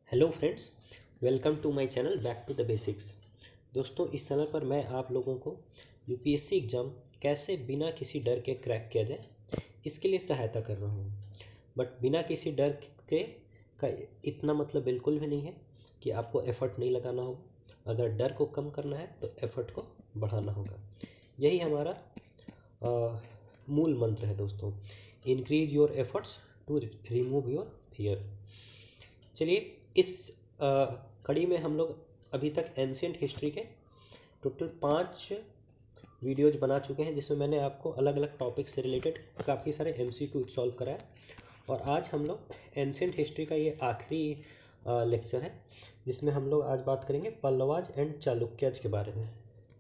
Hello friends, welcome to my channel back to the basics. दोस्तों, इस channel पर मैं आप लोगों को यूपीएससी एग्ज़ाम कैसे बिना किसी डर के क्रैक किया जाए इसके लिए सहायता कर रहा हूँ। बट बिना किसी डर के का इतना मतलब बिल्कुल भी नहीं है कि आपको एफ़र्ट नहीं लगाना होगा। अगर डर को कम करना है तो एफ़र्ट को बढ़ाना होगा। यही हमारा मूल मंत्र है दोस्तों। Increase your efforts to remove your fear. चलिए, इस कड़ी में हम लोग अभी तक एंशियंट हिस्ट्री के टोटल 5 वीडियोज बना चुके हैं, जिसमें मैंने आपको अलग अलग टॉपिक से रिलेटेड काफ़ी सारे एमसीक्यू सॉल्व कराया। और आज हम लोग एंशियंट हिस्ट्री का ये आखिरी लेक्चर है, जिसमें हम लोग आज बात करेंगे पल्लवाज एंड चालुक्याज के बारे में।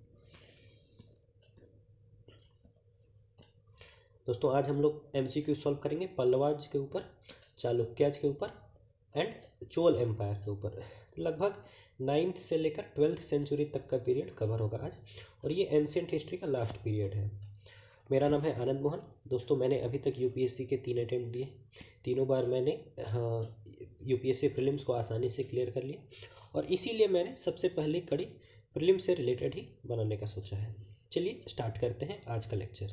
दोस्तों, आज हम लोग एमसीक्यू सॉल्व करेंगे पल्लवाज के ऊपर, चालुक्याज के ऊपर एंड चोल एम्पायर के ऊपर। लगभग 9th से लेकर 12th सेंचुरी तक का पीरियड कवर होगा आज, और ये एंशियंट हिस्ट्री का लास्ट पीरियड है। मेरा नाम है आनंद मोहन। दोस्तों, मैंने अभी तक यूपीएससी के 3 अटैम्प्ट दिए। तीनों बार मैंने यूपीएससी प्रीलिम्स को आसानी से क्लियर कर लिया, और इसीलिए मैंने सबसे पहले कड़ी प्रीलिम्स से रिलेटेड ही बनाने का सोचा है। चलिए स्टार्ट करते हैं आज का लेक्चर।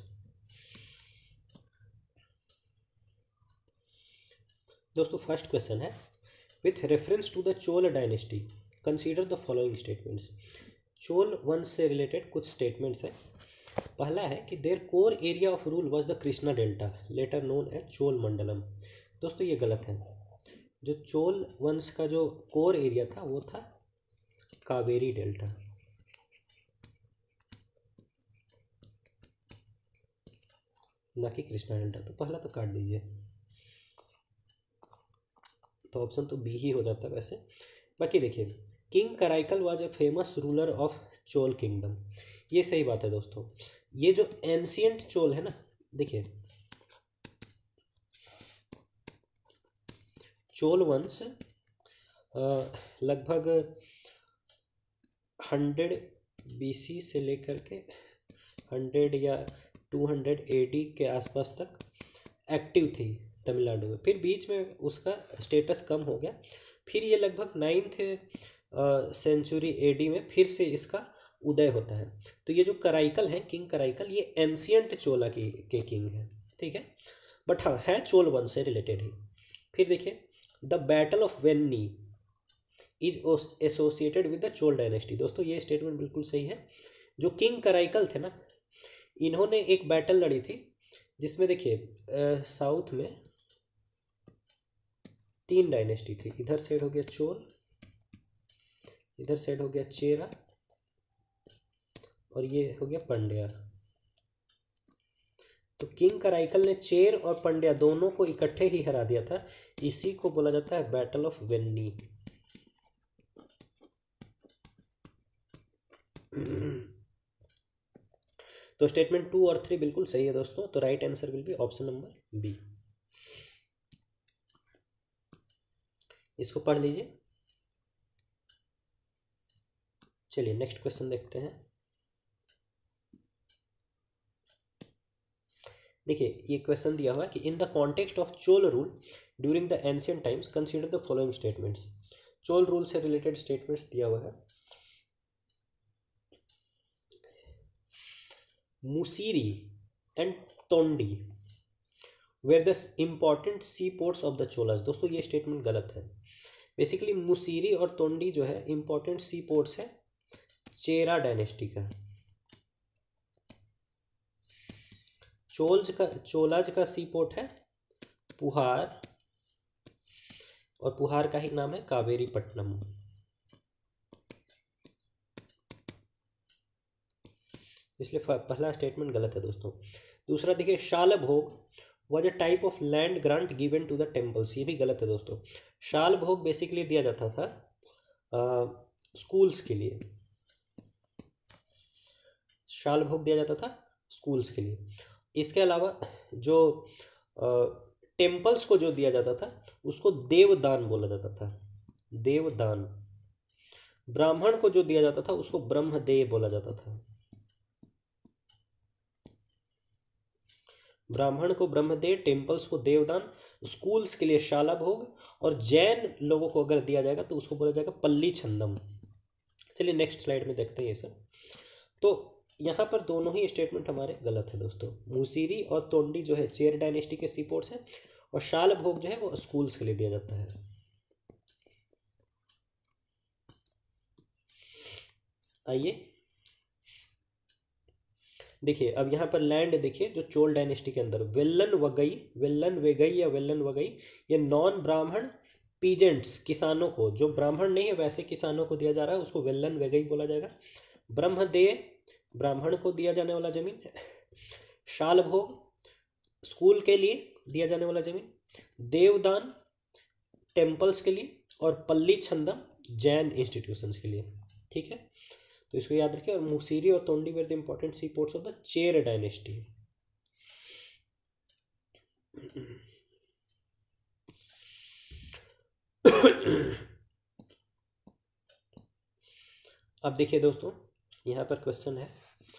दोस्तों, फर्स्ट क्वेश्चन है, with reference to the Chola dynasty consider the following statements. Chola वंश से रिलेटेड कुछ स्टेटमेंट्स हैं। पहला है कि their core area of rule was the Krishna delta, later known as Chola Mandalam. दोस्तों, ये गलत है। जो चोल वंश का जो कोर एरिया था वो था कावेरी डेल्टा, ना कि कृष्णा डेल्टा। तो पहला तो काट दीजिए, तो ऑप्शन तो बी ही हो जाता है वैसे। बाकी देखिए, king Karikal was a famous ruler of Chola kingdom. ये सही बात है दोस्तों। ये जो एंशियंट चोल है ना, देखिए चोल वंश लगभग 100 बीसी से लेकर के 100 या 200 एडी के आसपास तक एक्टिव थी तमिलनाडु में। फिर बीच में उसका स्टेटस कम हो गया। फिर ये लगभग 9th सेंचुरी एडी में फिर से इसका उदय होता है। तो ये जो कराइकल है, किंग कराइकल, ये एंशियंट चोला के किंग है, ठीक है। बट हाँ, है चोल वंश से रिलेटेड ही। फिर देखिए, the battle of Venni is associated with the Chola dynasty. दोस्तों, ये स्टेटमेंट बिल्कुल सही है। जो किंग कराइकल थे ना, इन्होंने एक बैटल लड़ी थी जिसमें देखिए साउथ में 3 डायनेस्टी थी। इधर साइड हो गया चोल, इधर साइड हो गया चेरा, और ये हो गया पंड्या। तो किंग कराइकल ने चेर और पंड्या दोनों को इकट्ठे ही हरा दिया था। इसी को बोला जाता है बैटल ऑफ वेन्नी। तो स्टेटमेंट 2 और 3 बिल्कुल सही है दोस्तों। तो right answer will be option number B. इसको पढ़ लीजिए। चलिए नेक्स्ट क्वेश्चन देखते हैं। देखिए, ये क्वेश्चन दिया हुआ है कि in the context of Chola rule during the ancient times consider the following statements. Chola rule से रिलेटेड स्टेटमेंट्स दिया हुआ है। Musiri and Tondi were the important sea ports of the Cholas. दोस्तों, ये स्टेटमेंट गलत है। बेसिकली मुसीरी और तोंडी जो है इम्पॉर्टेंट सी पोर्ट्स है चेरा डायनेस्टी का। चोलाज का सी पोर्ट है पुहार, और पुहार का ही नाम है कावेरी पट्टनम। इसलिए पहला स्टेटमेंट गलत है दोस्तों। दूसरा देखिए, Shalabhoga was a type of land grant given to the temples. ये भी गलत है दोस्तों। शाल भोग बेसिकली दिया जाता था स्कूल्स के लिए। शाल भोग दिया जाता था स्कूल्स के लिए। इसके अलावा जो टेम्पल्स को जो दिया जाता था उसको देवदान बोला जाता था, देवदान। ब्राह्मण को जो दिया जाता था उसको ब्रह्मदेव बोला जाता था। ब्राह्मण को ब्रह्मदेव, टेम्पल्स को देवदान, स्कूल्स के लिए शाला भोग, और जैन लोगों को अगर दिया जाएगा तो उसको बोला जाएगा पल्ली छंदम। चलिए नेक्स्ट स्लाइड में देखते हैं ये सब। तो यहाँ पर दोनों ही स्टेटमेंट हमारे गलत है दोस्तों। मुसीरी और तोंडी जो है चेर डायनेस्टी के सी पोर्ट्स हैं, और शाल भोग जो है वो स्कूल्स के लिए दिया जाता है। आइए देखिए, अब यहाँ पर लैंड देखिए, जो चोल डायनेस्टी के अंदर वेल्लन वेगई या वेल्लन वगई, ये नॉन ब्राह्मण पीजेंट्स किसानों को, जो ब्राह्मण नहीं है वैसे किसानों को दिया जा रहा है, उसको वेल्लन वेगई बोला जाएगा। ब्रह्मदेय ब्राह्मण को दिया जाने वाला जमीन। शाल भोग स्कूल के लिए दिया जाने वाला जमीन। देवदान टेम्पल्स के लिए, और पल्ली छंदम जैन इंस्टीट्यूशंस के लिए। ठीक है, तो इसको याद रखिए। और मुसीरी और Tondi were the important sea ports of the Chera dynasty. अब देखिए दोस्तों, यहाँ पर क्वेश्चन है,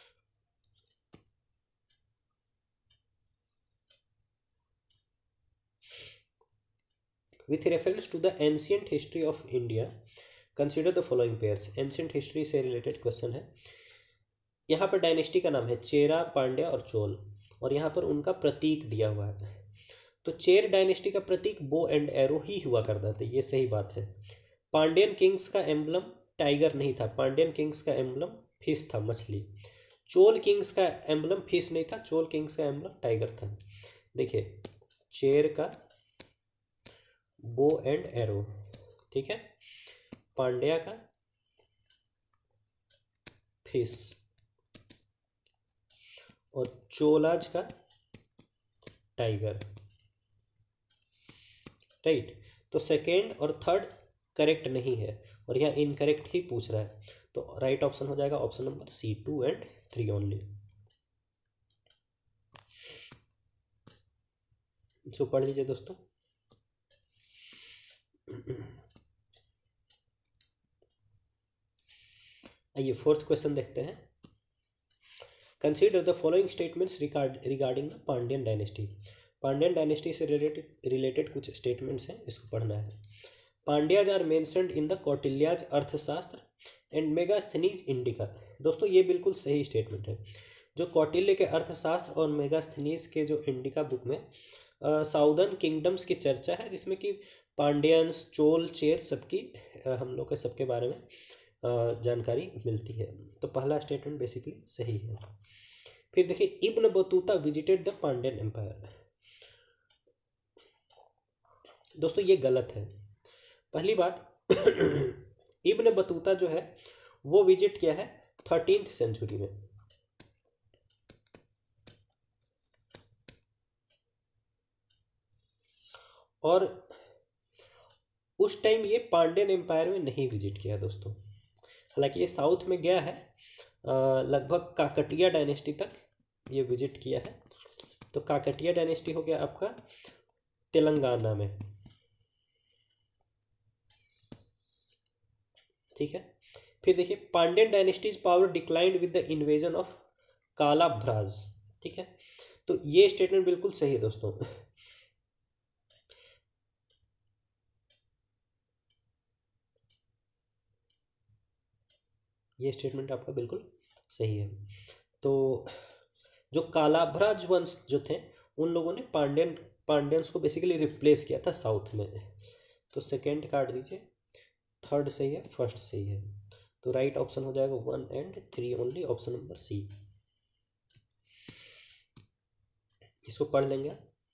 with reference to the ancient history of India consider the following pairs. Ancient history से रिलेटेड क्वेश्चन है। यहाँ पर डायनेस्टी का नाम है चेरा, पांड्या और चोल, और यहाँ पर उनका प्रतीक दिया हुआ है। तो चेर डायनेस्टी का प्रतीक बो एंड एरो ही हुआ करता था, ये सही बात है। पांड्यन किंग्स का एम्बलम टाइगर नहीं था, पांड्यन किंग्स का एम्बलम फिश था, मछली। चोल किंग्स का एम्बलम फिश नहीं था, चोल किंग्स का एम्बलम टाइगर था। देखिए, चेर का बो एंड एरो, ठीक है, पांड्या का फिश, और चोलाज का टाइगर। राइट, तो सेकेंड और थर्ड करेक्ट नहीं है, और यहाँ इनकरेक्ट ही पूछ रहा है, तो राइट ऑप्शन हो जाएगा option number C, 2 and 3 only. इसको पढ़ लीजिए दोस्तों। आइए फोर्थ क्वेश्चन देखते हैं। Consider the following statements regarding the Pandyan dynasty. Pandyan dynasty से रिलेटेड कुछ स्टेटमेंट्स हैं, इसको पढ़ना है। Pandyas are mentioned in the Kautilya's Arthashastra and Megasthenes indica. दोस्तों ये बिल्कुल सही स्टेटमेंट है। जो कौटिल्य के अर्थशास्त्र और मेगास्थनीज के जो इंडिका बुक में साउदर्न किंगडम्स की चर्चा है, जिसमें कि पांड्यंस, चोल, चेर सबकी हम लोग के सबके बारे में जानकारी मिलती है। तो पहला स्टेटमेंट बेसिकली सही है। फिर देखिए, Ibn Battuta visited the Pandyan empire. दोस्तों ये गलत है। पहली बात, इब्न बतूता जो है वो विजिट किया है 13th सेंचुरी में, और उस टाइम ये पांड्यन एम्पायर में नहीं विजिट किया दोस्तों। हालांकि ये साउथ में गया है, लगभग काकटिया डायनेस्टी तक ये विजिट किया है। तो काकटिया डायनेस्टी हो गया आपका तेलंगाना में। ठीक है, फिर देखिए, Pandyan dynasties power declined with the invasion of Kalabhras. ठीक है, तो ये स्टेटमेंट बिल्कुल सही है दोस्तों। ये स्टेटमेंट आपका बिल्कुल सही है। तो जो कालाभ्राज वंश जो थे, उन लोगों ने पांड्यंस को बेसिकली रिप्लेस किया था साउथ में। तो सेकेंड काट दीजिए, थर्ड सही है, फर्स्ट सही है। तो राइट ऑप्शन हो जाएगा 1 and 3 only, option number C. इसको पढ़ लेंगे।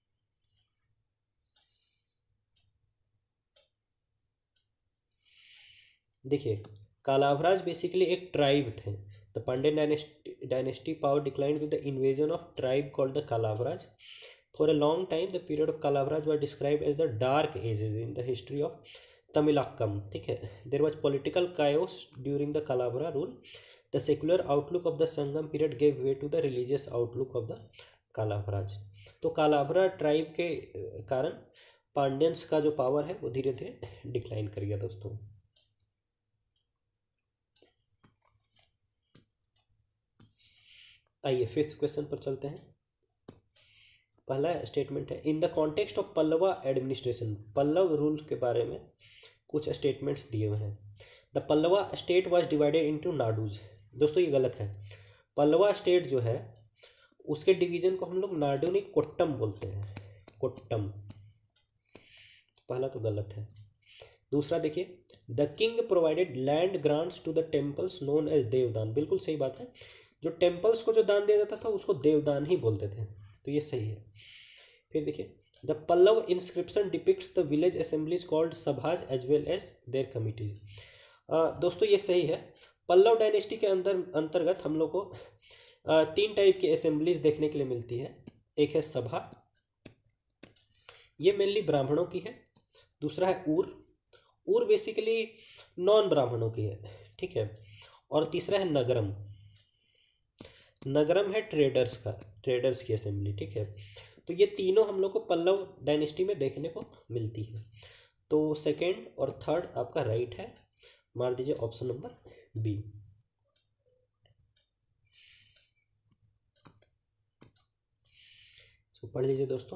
देखिए, कालाभ्राज बेसिकली एक ट्राइब थे। The Pandyan dynasty power declined with the invasion of tribe called the Kalabhras. For a long time the period of Kalabhras were describe as the dark ages in the history of Tamilakam. ठीक है, there was political chaos during the Kalabhra rule. The secular outlook of the Sangam period gave way to the religious outlook of the Kalabhras. तो Kalabhra tribe के कारण पांड्यंस का जो power है वो धीरे धीरे डिक्लाइन कर गया दोस्तों। आइए फिफ्थ क्वेश्चन पर चलते हैं। पहला स्टेटमेंट है, in the context of Pallava administration, Pallava rule के बारे में कुछ स्टेटमेंट्स दिए हुए हैं। The Pallava state was divided into nadus. दोस्तों ये गलत है। पल्लवा स्टेट जो है उसके डिवीजन को हम लोग नाडू नहीं कोट्टम बोलते हैं, कोट्टम। पहला तो गलत है। दूसरा देखिए, the king provided land grants to the temples known as devadana. बिल्कुल सही बात है। जो टेम्पल्स को जो दान दिया जाता था उसको देवदान ही बोलते थे, तो ये सही है। फिर देखिए, the Pallava inscription depicts the village assemblies called sabhas as well as their committees. दोस्तों ये सही है। पल्लव डायनेस्टी के अंतर्गत हम लोग को 3 टाइप की असेंबलीज देखने के लिए मिलती है। एक है सभा, ये मेनली ब्राह्मणों की है। दूसरा है ऊर बेसिकली नॉन ब्राह्मणों की है, ठीक है। और तीसरा है नगरम, नगरम है ट्रेडर्स की असेंबली, ठीक है। तो ये तीनों हम लोग को पल्लव डायनेस्टी में देखने को मिलती है। तो सेकेंड और थर्ड आपका राइट है, मान लीजिए ऑप्शन नंबर बी। तो पढ़ लीजिए दोस्तों।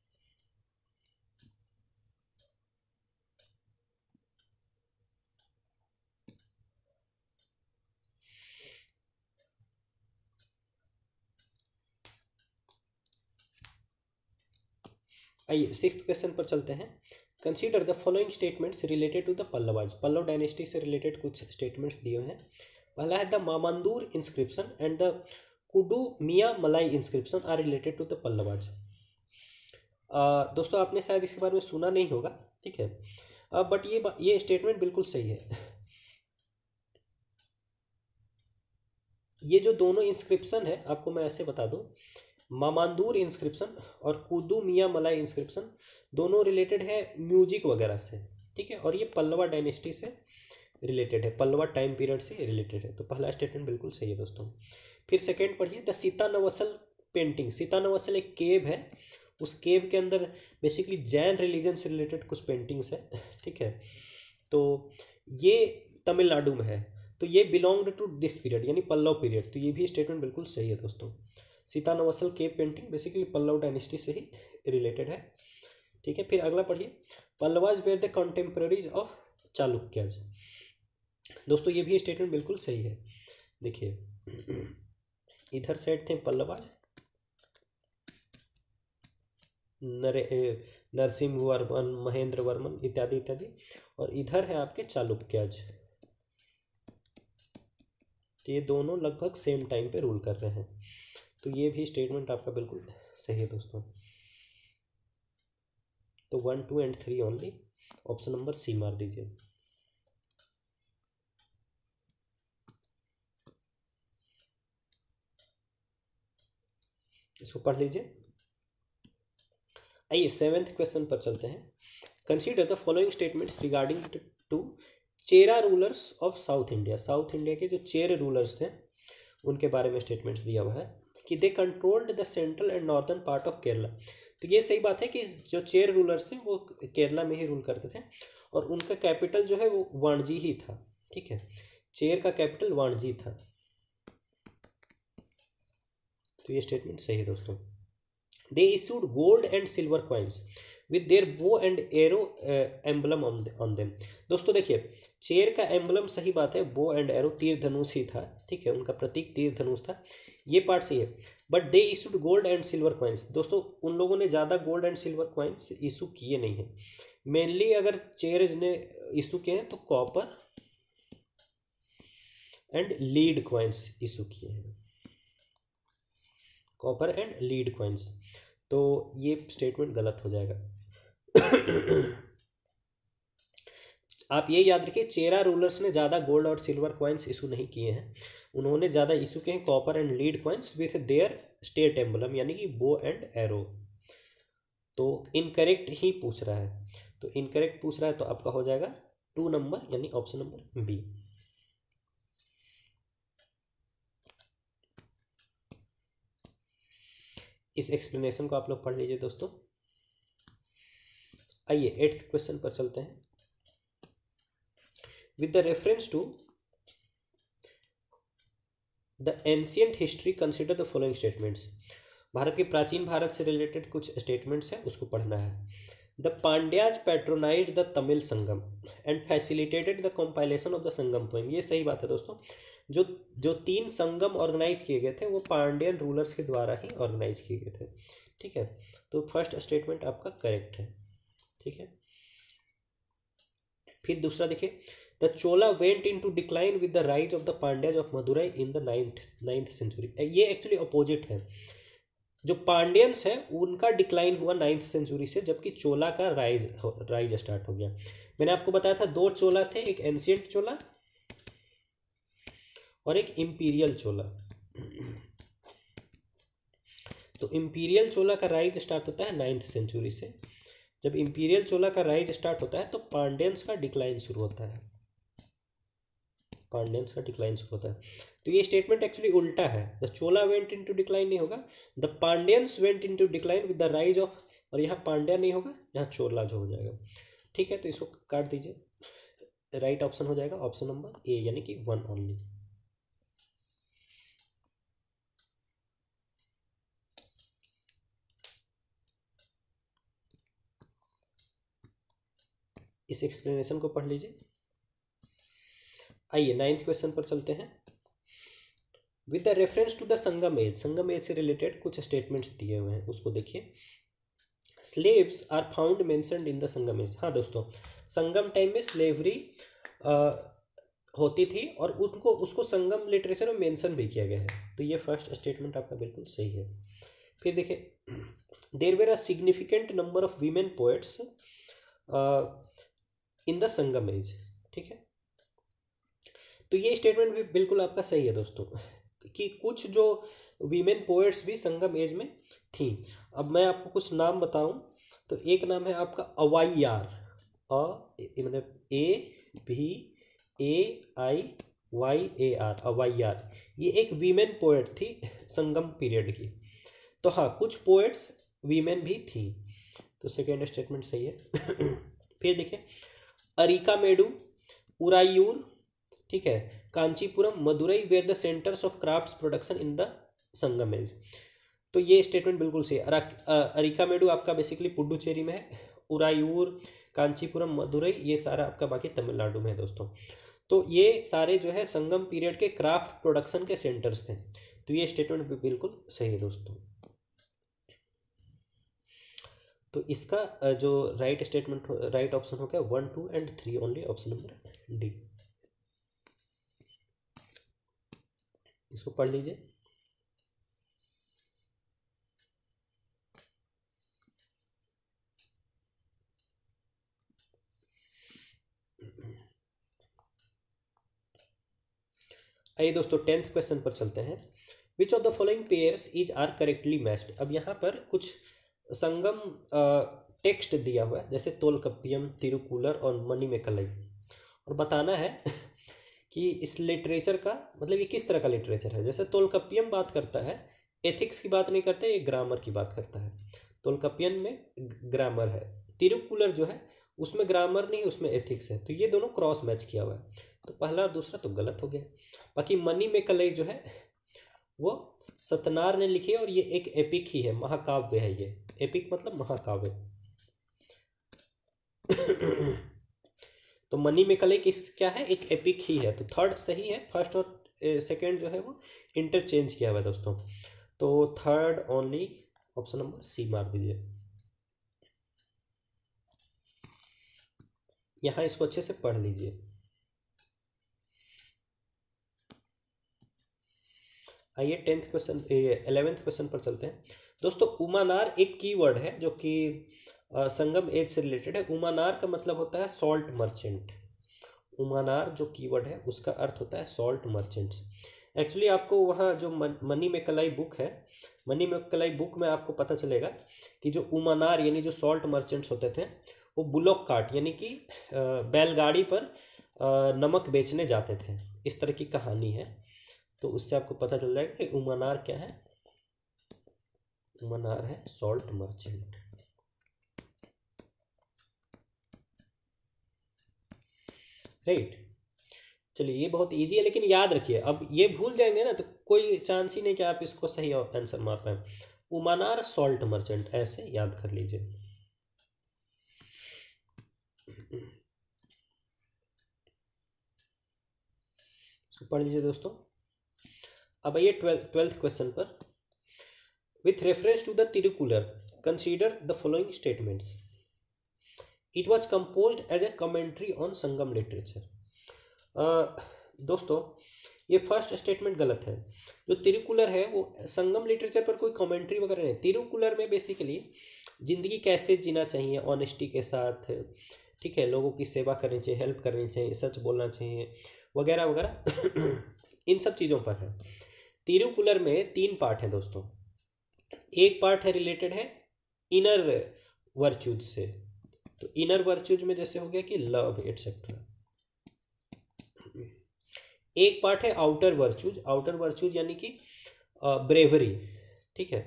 आइए 6th क्वेश्चन पर चलते हैं। Consider the following statements related to the Pallavas. Pallava dynasty से रिलेटेड कुछ स्टेटमेंट्स दिए हुए हैं। पहला है, the Mamandur inscription and the Kudumiyanmalai inscription are related to the Pallavas. दोस्तों आपने शायद इसके बारे में सुना नहीं होगा, ठीक है, बट ये स्टेटमेंट बिल्कुल सही है। ये जो दोनों इंस्क्रिप्शन है, आपको मैं ऐसे बता दूं, मामांदूर इंस्क्रिप्शन और कुदू मियाँ मलाई इंस्क्रिप्शन दोनों रिलेटेड है म्यूजिक वगैरह से, ठीक है। और ये पल्लवा डायनेस्टी से रिलेटेड है, पल्लवा टाइम पीरियड से रिलेटेड है। तो पहला स्टेटमेंट बिल्कुल सही है दोस्तों। फिर सेकेंड पढ़िए, the Sittanavasal painting. Sittanavasal एक केव है, उस केव के अंदर बेसिकली जैन रिलीजन से रिलेटेड कुछ पेंटिंग्स है, ठीक है। तो ये तमिलनाडु में है, तो ये बिलोंग्ड टू दिस पीरियड यानी पल्लव पीरियड। तो ये भी स्टेटमेंट बिल्कुल सही है दोस्तों। Sittanavasal cave painting basically Pallava dynasty से ही रिलेटेड है, ठीक है। फिर अगला पढ़िए, Pallavas were the contemporaries of Chalukyas. दोस्तों ये भी स्टेटमेंट बिल्कुल सही है। देखिए इधर साइड थे पल्लवाज, नरसिंह वर्मन, महेंद्र वर्मन इत्यादि इत्यादि, और इधर है आपके चालुक्याज। तो ये दोनों लगभग सेम टाइम पे रूल कर रहे हैं। तो ये भी स्टेटमेंट आपका बिल्कुल सही है दोस्तों। तो 1, 2 and 3 only, option number C मार दीजिए। इसको पढ़ लीजिए। आइए 7th क्वेश्चन पर चलते हैं। Consider the following statements regarding to Chera rulers of south India. South India के जो चेर रूलर्स थे उनके बारे में स्टेटमेंट्स दिया हुआ है कि they controlled the central and northern part of Kerala. तो ये सही बात है कि जो चेर रूलर्स थे वो केरला में ही रूल करते थे, और उनका कैपिटल जो है वो वाणजी ही था, ठीक है। चेर का कैपिटल वाणजी था। तो ये स्टेटमेंट सही है दोस्तों। They issued gold and silver coins with their bow and arrow emblem on them. दोस्तों देखिए, चेर का एम्बलम सही बात है, बो एंड एरो तीर धनुष ही था, ठीक है, उनका प्रतीक तीर धनुष था, ये पार्ट सही है। But they issued gold and silver coins. दोस्तों उन लोगों ने ज़्यादा gold and silver coins issue किए नहीं हैं। मेनली अगर चेर्स ने इशू किए हैं तो copper and lead coins issue किए हैं, कॉपर एंड लीड कॉइन्स। तो ये स्टेटमेंट गलत हो जाएगा। आप ये याद रखिए, चेरा रूलर्स ने ज़्यादा गोल्ड और सिल्वर कॉइन्स इशू नहीं किए हैं, उन्होंने ज़्यादा इशू किए हैं copper and lead coins with their state emblem यानी कि बो एंड एरो। तो इनकरेक्ट ही पूछ रहा है, तो इनकरेक्ट पूछ रहा है तो आपका हो जाएगा 2 नंबर यानी ऑप्शन नंबर बी। इस एक्सप्लेनेशन को आप लोग पढ़ लीजिए दोस्तों। आइए 8th क्वेश्चन पर चलते हैं। With the reference to the ancient history consider the following statements. Bharat के प्राचीन भारत से रिलेटेड कुछ स्टेटमेंट्स हैं, उसको पढ़ना है। The Pandyas patronized the Tamil Sangam and facilitated the compilation of the Sangam poem. ये सही बात है दोस्तों। जो जो 3 संगम ऑर्गेनाइज किए गए थे वो पांड्यन रूलर्स के द्वारा ही ऑर्गेनाइज किए गए थे। ठीक है, तो फर्स्ट स्टेटमेंट आपका करेक्ट है। ठीक है, फिर दूसरा देखिए, the Chola went in to decline with the rise of the Pandyas of Madurai in the ninth century. ये एक्चुअली अपोजिट है। जो पांड्यंस है उनका डिक्लाइन हुआ 9th सेंचुरी से, जबकि चोला का राइज स्टार्ट हो गया। मैंने आपको बताया था 2 चोला थे, एक एंशियंट चोला और एक इंपीरियल चोला। तो इंपीरियल चोला का राइज स्टार्ट होता है 9th सेंचुरी से। जब इंपीरियल चोला का राइज स्टार्ट होता है तो पांड्यंस का डिक्लाइन शुरू होता है। पांड्यंस का डिक्लाइन शुरू होता है। तो ये स्टेटमेंट एक्चुअली उल्टा है। The Chola went into decline नहीं होगा, the Pandyans went into decline with the rise of, और यहाँ पांड्या नहीं होगा, यहाँ चोला जो हो जाएगा। ठीक है, तो इसको काट दीजिए। राइट ऑप्शन हो जाएगा ऑप्शन नंबर ए, यानी कि 1 ओनली। इस एक्सप्लेनेशन को पढ़ लीजिए। आइए 9th क्वेश्चन पर चलते हैं। With the reference to the Sangam age, Sangam age से रिलेटेड कुछ स्टेटमेंट्स दिए हुए हैं, उसको देखिए। Slaves are found mentioned in the Sangam age. हाँ दोस्तों, संगम टाइम में स्लेवरी होती थी और उसको संगम लिटरेचर में मेंशन भी किया गया है। तो ये फर्स्ट स्टेटमेंट आपका बिल्कुल सही है। फिर देखिए, there were a significant number of women poets in the Sangam age. ठीक है, तो ये स्टेटमेंट भी बिल्कुल आपका सही है दोस्तों, कि कुछ जो वीमेन पोएट्स भी संगम एज में थी। अब मैं आपको कुछ नाम बताऊं, तो एक नाम है आपका अवाइयार, मतलब AVAIYAR, अवाइयार। ये एक वीमेन पोएट थी संगम पीरियड की। तो हाँ, कुछ पोएट्स वीमेन भी थी, तो सेकेंड स्टेटमेंट सही है। फिर देखिए, अरिका मेडू, उरायूर, ठीक है, Kanchipuram, Madurai were the centres of crafts production in the Sangam age. तो ये स्टेटमेंट बिल्कुल सही है। अरिका मेडू आपका बेसिकली पुडुचेरी में है। उरायूर, कांचीपुरम, मदुरई, ये सारा आपका बाकी तमिलनाडु में है दोस्तों। तो ये सारे जो है संगम पीरियड के क्राफ्ट प्रोडक्शन के सेंटर्स थे। तो ये स्टेटमेंट भी बिल्कुल सही है दोस्तों। तो इसका जो राइट स्टेटमेंट, राइट ऑप्शन हो गया 1, 2 and 3 only, option number D. इसको पढ़ लीजिए। आइए दोस्तों 10th क्वेश्चन पर चलते हैं। Which of the following pairs is are correctly matched. अब यहाँ पर कुछ संगम टेक्स्ट दिया हुआ है, जैसे तोलकप्पियम, तिरुकुलर और मणिमेकलाई, और बताना है कि इस लिटरेचर का मतलब ये किस तरह का लिटरेचर है। जैसे तोलकप्पियम बात करता है, एथिक्स की बात नहीं करता, ये ग्रामर की बात करता है। तोलकप्पियम में ग्रामर है। तिरुकुलर जो है उसमें ग्रामर नहीं, उसमें एथिक्स है। तो ये दोनों क्रॉस मैच किया हुआ है, तो पहला और दूसरा तो गलत हो गया। बाकी मणिमेकलाई जो है वो सतनार ने लिखी है, और ये एक एपिक ही है, महाकाव्य है। ये एपिक मतलब महाकाव्य। तो मणिमेकलाई किस क्या है, एक एपिक ही है। तो थर्ड सही है, फर्स्ट और सेकंड जो है वो इंटरचेंज किया हुआ है दोस्तों। तो third only, option number C मार दीजिए। यहाँ इसको अच्छे से पढ़ लीजिए। आइए 10th क्वेश्चन 11th क्वेश्चन पर चलते हैं दोस्तों। उमानार एक कीवर्ड है जो कि संगम एज से रिलेटेड है। उमानार का मतलब होता है सॉल्ट मर्चेंट। उमानार जो कीवर्ड है उसका अर्थ होता है सॉल्ट मर्चेंट्स। एक्चुअली आपको वहाँ जो मणिमेकलाई बुक है, मणिमेकलाई बुक में आपको पता चलेगा कि जो उमानार यानी जो सॉल्ट मर्चेंट्स होते थे वो बुलोक कार्ट यानी कि बैलगाड़ी पर नमक बेचने जाते थे। इस तरह की कहानी है। तो उससे आपको पता चल जाएगा कि उमानार क्या है। उमानार है सॉल्ट मर्चेंट। राइट, चलिए ये बहुत इजी है, लेकिन याद रखिए, अब ये भूल जाएंगे ना तो कोई चांस ही नहीं कि आप इसको सही आंसर मार पाए। उमानार सॉल्ट मर्चेंट, ऐसे याद कर लीजिए। पढ़ लीजिए दोस्तों। अब आइए ट्वेल्थ क्वेश्चन पर। With reference to the Thirukkural consider the following statements. It was compose as a commentary on Sangam literature. दोस्तों ये फर्स्ट स्टेटमेंट गलत है। जो तिरुकुलर है वो संगम लिटरेचर पर कोई कमेंट्री वगैरह नहीं। तिरुकुलर में बेसिकली ज़िंदगी कैसे जीना चाहिए ऑनेस्टी के साथ, ठीक है, लोगों की सेवा करनी चाहिए, हेल्प करनी चाहिए, सच बोलना चाहिए वगैरह वगैरह इन सब चीज़ों पर है। तिरुकुलर में 3 पार्ट हैं दोस्तों। एक पार्ट है रिलेटेड है इनर वर्च्यूज से, तो इनर वर्च्यूज में जैसे हो गया कि लव एटसेट्रा। एक पार्ट है आउटर वर्च्यूज, आउटर वर्च्यूज यानी कि ब्रेवरी, ठीक है।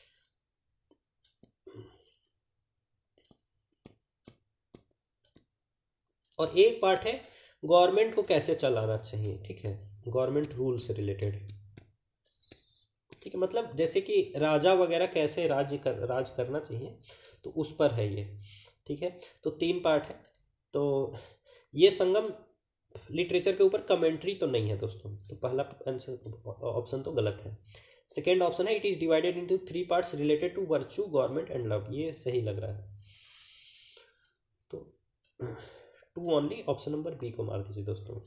और एक पार्ट है गवर्नमेंट को कैसे चलाना चाहिए, ठीक है, गवर्नमेंट रूल से रिलेटेड, ठीक है, मतलब जैसे कि राजा वगैरह कैसे राज करना चाहिए, तो उस पर है ये, ठीक है। तो 3 पार्ट है। तो ये संगम लिटरेचर के ऊपर कमेंट्री तो नहीं है दोस्तों, तो पहला आंसर ऑप्शन तो गलत है। सेकेंड ऑप्शन है it is divided into 3 parts related to virtue, government and love, ये सही लग रहा है। तो 2 ओनली, ऑप्शन नंबर बी को मार दीजिए दोस्तों।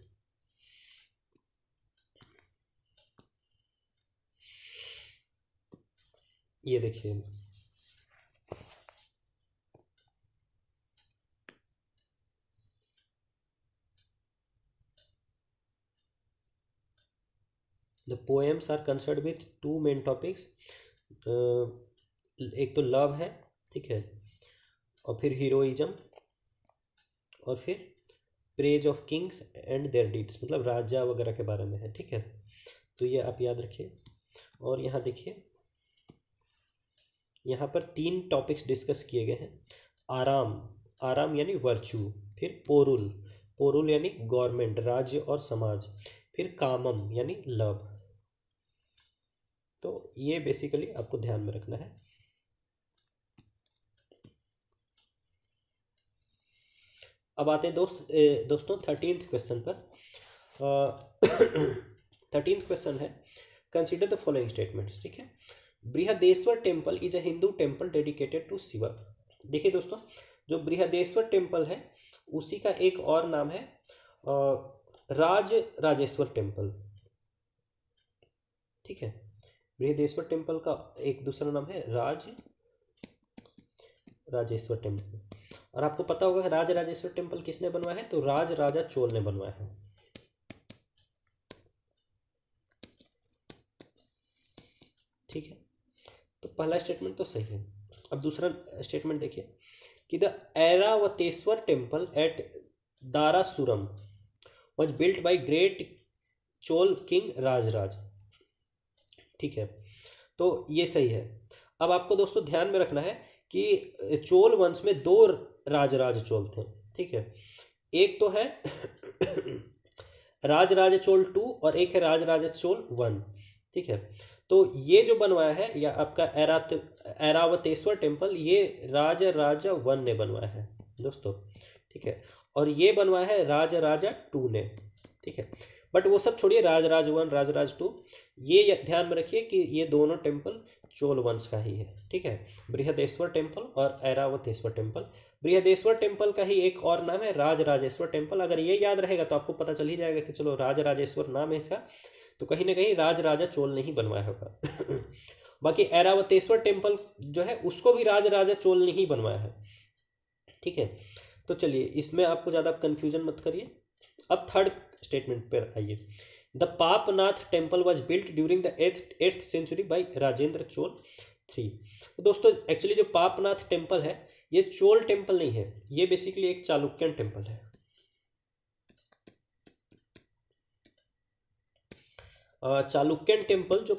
ये देखिए the poems are concern with 2 main topics. एक तो लव है, ठीक है, और फिर हीरोइज्म, और फिर praise of kings and their deeds, मतलब राजा वगैरह के बारे में है, ठीक है। तो ये आप याद रखिए। और यहाँ देखिए, यहाँ पर 3 टॉपिक्स डिस्कस किए गए हैं। आराम, आराम यानी वर्चू, फिर पोरुल, पोरुल यानी गवर्नमेंट, राज्य और समाज, फिर कामम यानी लव। तो ये बेसिकली आपको ध्यान में रखना है। अब आते हैं दोस्तों 13th क्वेश्चन पर। 13th क्वेश्चन है कंसीडर द फॉलोइंग स्टेटमेंट्स, ठीक है। Brihadeshwara temple is a Hindu temple dedicated to Shiva. देखिए दोस्तों, जो बृहदेश्वर टेम्पल है उसी का एक और नाम है राज राजेश्वर टेम्पल, ठीक है। बृहदेश्वर टेम्पल का एक दूसरा नाम है राज राजेश्वर टेम्पल। और आपको पता होगा राज राजेश्वर टेम्पल किसने बनवाया है, तो राज राजा चोल ने बनवाया है, ठीक है। तो पहला स्टेटमेंट तो सही है। अब दूसरा स्टेटमेंट देखिए कि the Airavatesvara temple at Darasuram was built by great Chola king Rajaraja, ठीक है। तो ये सही है। अब आपको दोस्तों ध्यान में रखना है कि चोल वंश में 2 राजराज चोल थे, ठीक है। एक तो है राजराज चोल 2 और एक है राजराज चोल 1, ठीक है। तो ये जो बनवाया है या आपका ऐरावतेश्वर टेम्पल, ये राजा 1 ने बनवाया है दोस्तों, ठीक है। और ये बनवाया है राजा 2 ने, ठीक है। बट वो सब छोड़िए, राजराज 1 राजराज 2, ये ध्यान में रखिए कि ये दोनों टेम्पल चोल वंश का ही है, ठीक है। बृहदेश्वर टेम्पल और ऐरावतेश्वर टेम्पल। बृहदेश्वर टेम्पल का ही एक और नाम है राज राजेश्वर टेम्पल। अगर ये याद रहेगा तो आपको पता चल ही जाएगा कि चलो राज राजेश्वर नाम है इसका, तो कहीं ना कहीं राज राजा चोल ने ही बनवाया होगा। बाकी ऐरावतेश्वर टेम्पल जो है उसको भी राज राजा चोल ने ही बनवाया है, ठीक है। तो चलिए इसमें आपको ज़्यादा कन्फ्यूजन मत करिए। अब थर्ड स्टेटमेंट पर आइए। The Papanatha temple was built during the 8th century by Rajendra Chola 3। तो दोस्तों एक्चुअली जो पापनाथ टेम्पल है ये चोल टेम्पल नहीं है, ये बेसिकली एक चालुक्यन टेम्पल है। चालुक्यन टेम्पल जो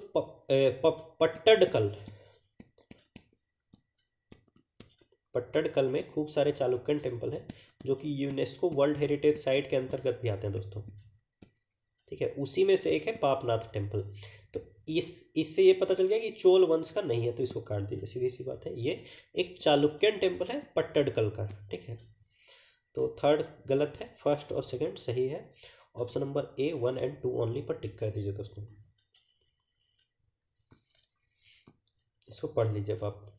पट्टडकल में खूब सारे चालुक्यन टेम्पल हैं जो कि यूनेस्को वर्ल्ड हेरिटेज साइट के अंतर्गत भी आते हैं दोस्तों, ठीक है। उसी में से एक है पापनाथ टेम्पल। तो इससे ये पता चल गया कि चोल वंश का नहीं है, तो इसको काट दीजिए, सीधी सी बात है। ये एक चालुक्यन टेम्पल है पट्टडकल का, ठीक है। तो थर्ड गलत है, फर्स्ट और सेकंड सही है। ऑप्शन नंबर ए 1 और 2 ओनली पर टिक कर दीजिए दोस्तों। इसको पढ़ लीजिए अब आप।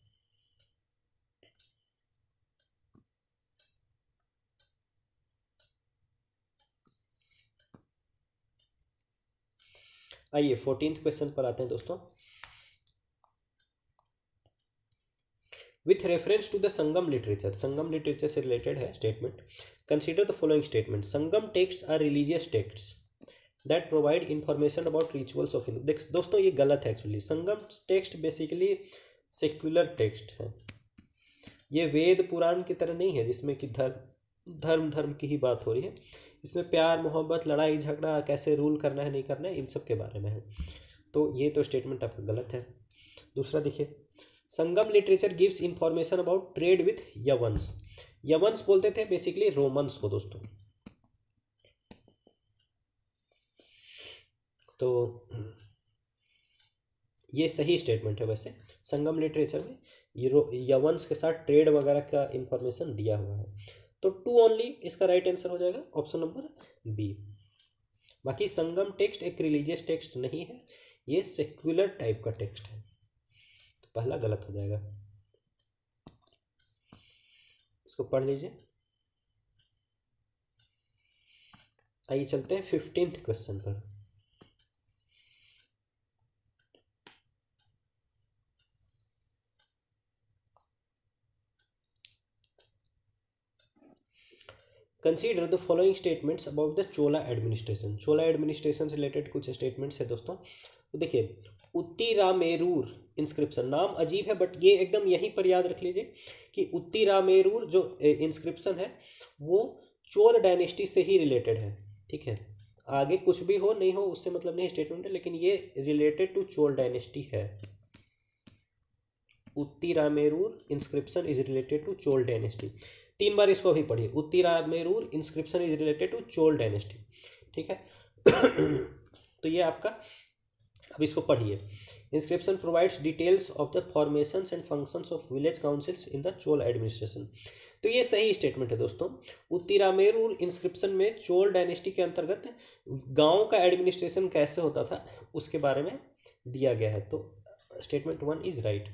आइए 14th क्वेश्चन पर आते हैं दोस्तों। With reference to the Sangam literature, Sangam literature से रिलेटेड है statement. Consider the following statement. Sangam text are religious text that provide information about rituals of Hindu. दोस्तों ये गलत है actually. Sangam text basically secular text है। ये वेद पुराण की तरह नहीं है जिसमें कि धर्म की ही बात हो रही है। इसमें प्यार मोहब्बत लड़ाई झगड़ा कैसे रूल करना है नहीं करना है इन सब के बारे में है। तो ये तो स्टेटमेंट आपका गलत है। दूसरा देखिए, Sangam literature gives information about trade with Yavanas. Yavanas बोलते थे बेसिकली रोमन्स को दोस्तों। तो ये सही स्टेटमेंट है। वैसे संगम लिटरेचर में यवंस के साथ ट्रेड वगैरह का इंफॉर्मेशन दिया हुआ है। तो 2 ओनली इसका राइट आंसर हो जाएगा, ऑप्शन नंबर बी। बाकी संगम टेक्स्ट एक रिलीजियस टेक्स्ट नहीं है, ये सेक्युलर टाइप का टेक्स्ट है। तो पहला गलत हो जाएगा। इसको पढ़ लीजिए। आइए चलते हैं 15th क्वेश्चन पर। Consider the following statements about the Chola administration. Chola administration से रिलेटेड कुछ स्टेटमेंट्स है दोस्तों। तो देखिए, उत्तिरामेरूर इंस्क्रिप्शन, नाम अजीब है बट ये एकदम यहीं पर याद रख लीजिए कि उत्तिरामेरूर जो इंस्क्रिप्शन है वो चोल डायनेस्टी से ही रिलेटेड है, ठीक है। आगे कुछ भी हो नहीं हो उससे मतलब नहीं स्टेटमेंट है, लेकिन ये रिलेटेड टू चोल डायनेस्टी है। Uttaramerur inscription is related to Chola dynasty. 3 बार इसको अभी पढ़िए। Uttaramerur inscription is related to Chola dynasty, ठीक है। तो ये आपका, अब इसको पढ़िए। Inscription provides details of the formations and functions of village councils in the Chola administration. तो ये सही स्टेटमेंट है दोस्तों। उत्तिरामेरूर इंस्क्रिप्शन में चोल डायनेस्टी के अंतर्गत गांव का एडमिनिस्ट्रेशन कैसे होता था उसके बारे में दिया गया है। तो स्टेटमेंट 1 इज राइट।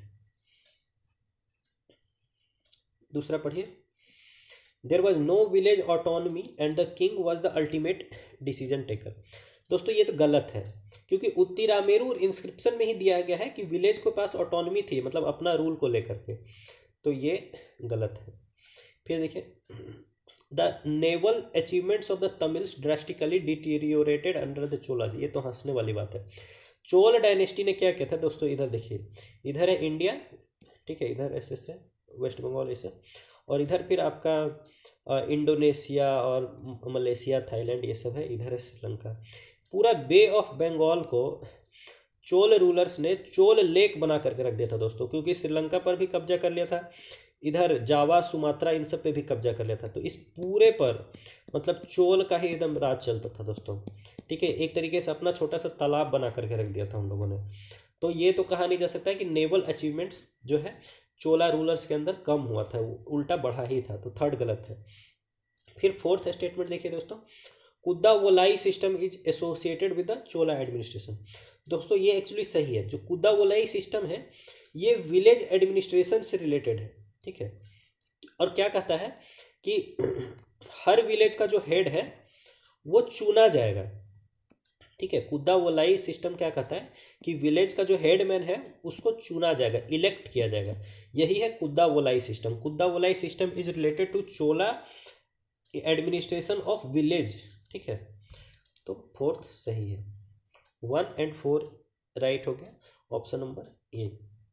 दूसरा पढ़िए। There was no village autonomy and the king was the ultimate decision taker. दोस्तों ये तो गलत है, क्योंकि उत्तिरामेरूर इंस्क्रिप्शन में ही दिया गया है कि विलेज के पास ऑटोनॉमी थी, मतलब अपना रूल को लेकर के। तो ये गलत है। फिर देखिए, the naval achievements of the Tamils drastically deteriorated under the Cholas. ये तो हंसने वाली बात है। चोल डायनेस्टी ने क्या किया था दोस्तों? इधर देखिए, इधर है इंडिया, ठीक है, इधर ऐसे से वेस्ट बंगाल ऐसे, और इधर फिर आपका इंडोनेशिया और मलेशिया थाईलैंड ये सब है, इधर है श्रीलंका। पूरा बे ऑफ बंगाल को चोल रूलर्स ने चोल लेक बना करके रख दिया था दोस्तों, क्योंकि श्रीलंका पर भी कब्जा कर लिया था, इधर जावा सुमात्रा इन सब पे भी कब्जा कर लिया था। तो इस पूरे पर मतलब चोल का ही एकदम राज चलता था दोस्तों, ठीक है। एक तरीके से अपना छोटा सा तालाब बना करके रख दिया था उन लोगों ने। तो ये तो कहा नहीं जा सकता है कि नेवल अचीवमेंट्स जो है चोला रूलर्स के अंदर कम हुआ था, वो उल्टा बढ़ा ही था। तो थर्ड गलत है। फिर फोर्थ स्टेटमेंट देखिए दोस्तों, Kudavolai system is associated with the Chola administration. दोस्तों ये एक्चुअली सही है। जो कुद्दावोलाई सिस्टम है ये विलेज एडमिनिस्ट्रेशन से रिलेटेड है, ठीक है। और क्या कहता है कि हर विलेज का जो हेड है वो चुना जाएगा, ठीक है। कुद्दावोलाई सिस्टम क्या कहता है कि विलेज का जो हेडमैन है उसको चुना जाएगा, इलेक्ट किया जाएगा। यही है Kudavolai system. Kudavolai system is related to Chola administration of village, ठीक है। तो फोर्थ सही है। 1 और 4 राइट हो गया, ऑप्शन नंबर ए।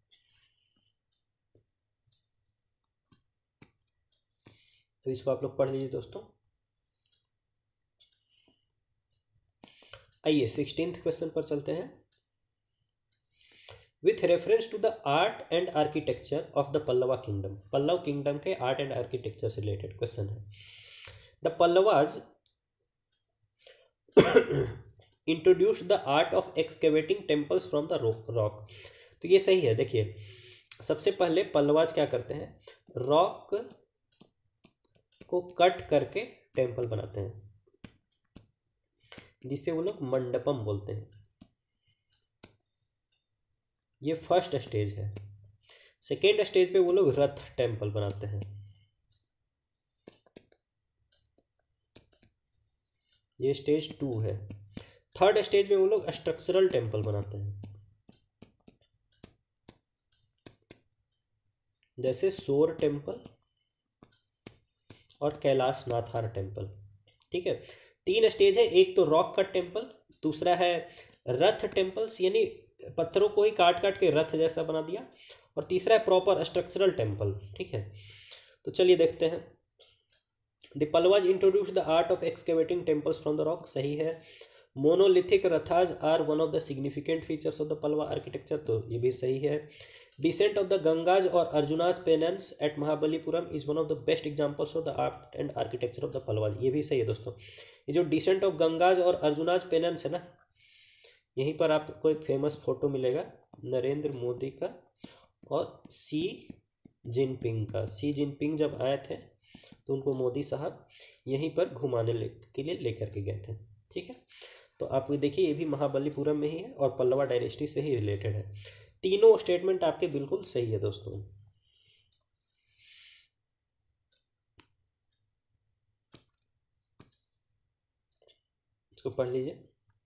तो इसको आप लोग पढ़ लीजिए दोस्तों। आइए 16th क्वेश्चन पर चलते हैं। With reference to the art and architecture of the Pallava kingdom. Pallava kingdom के आर्ट एंड आर्किटेक्चर से रिलेटेड क्वेश्चन है। The Pallavas introduced the art of excavating temples from the rock. तो ये सही है। देखिए, सबसे पहले पल्लवाज क्या करते हैं, रॉक को कट करके टेम्पल बनाते हैं, जिसे वो लोग मंडपम बोलते हैं। ये फर्स्ट स्टेज है। सेकेंड स्टेज पे वो लोग रथ टेम्पल बनाते हैं, ये स्टेज 2 है। थर्ड स्टेज में वो लोग स्ट्रक्चरल टेम्पल बनाते हैं, जैसे सोर टेम्पल और कैलाश नाथार टेम्पल। ठीक है, 3 स्टेज है। एक तो रॉक कट टेम्पल, दूसरा है रथ टेम्पल्स, यानी पत्थरों को ही काट काट के रथ जैसा बना दिया, और तीसरा है प्रॉपर स्ट्रक्चरल टेम्पल। ठीक है, तो चलिए देखते हैं। The Pallavas introduce the art of excavating temples from the rock, सही है। Monolithic rathas are one of the significant features of the Pallava architecture, तो ये भी सही है। डिसेंट ऑफ द गंगाज और Arjuna's penance at Mahabalipuram is one of the best examples of the art and architecture of the Pallavas, ये भी सही है दोस्तों। ये जो डिसेंट ऑफ गंगाज और अर्जुनाज पेनेंस है ना, यहीं पर आपको एक फेमस फोटो मिलेगा नरेंद्र मोदी का और सी जिनपिंग का। सी जिनपिंग जब आए थे तो उनको मोदी साहब यहीं पर घुमाने के लिए लेकर के गए थे। ठीक है, तो आप देखिए, ये भी महाबलीपुरम में ही है और पल्लवा डायनेस्टी से ही रिलेटेड है। तीनों स्टेटमेंट आपके बिल्कुल सही है दोस्तों। इसको पढ़ लीजिए।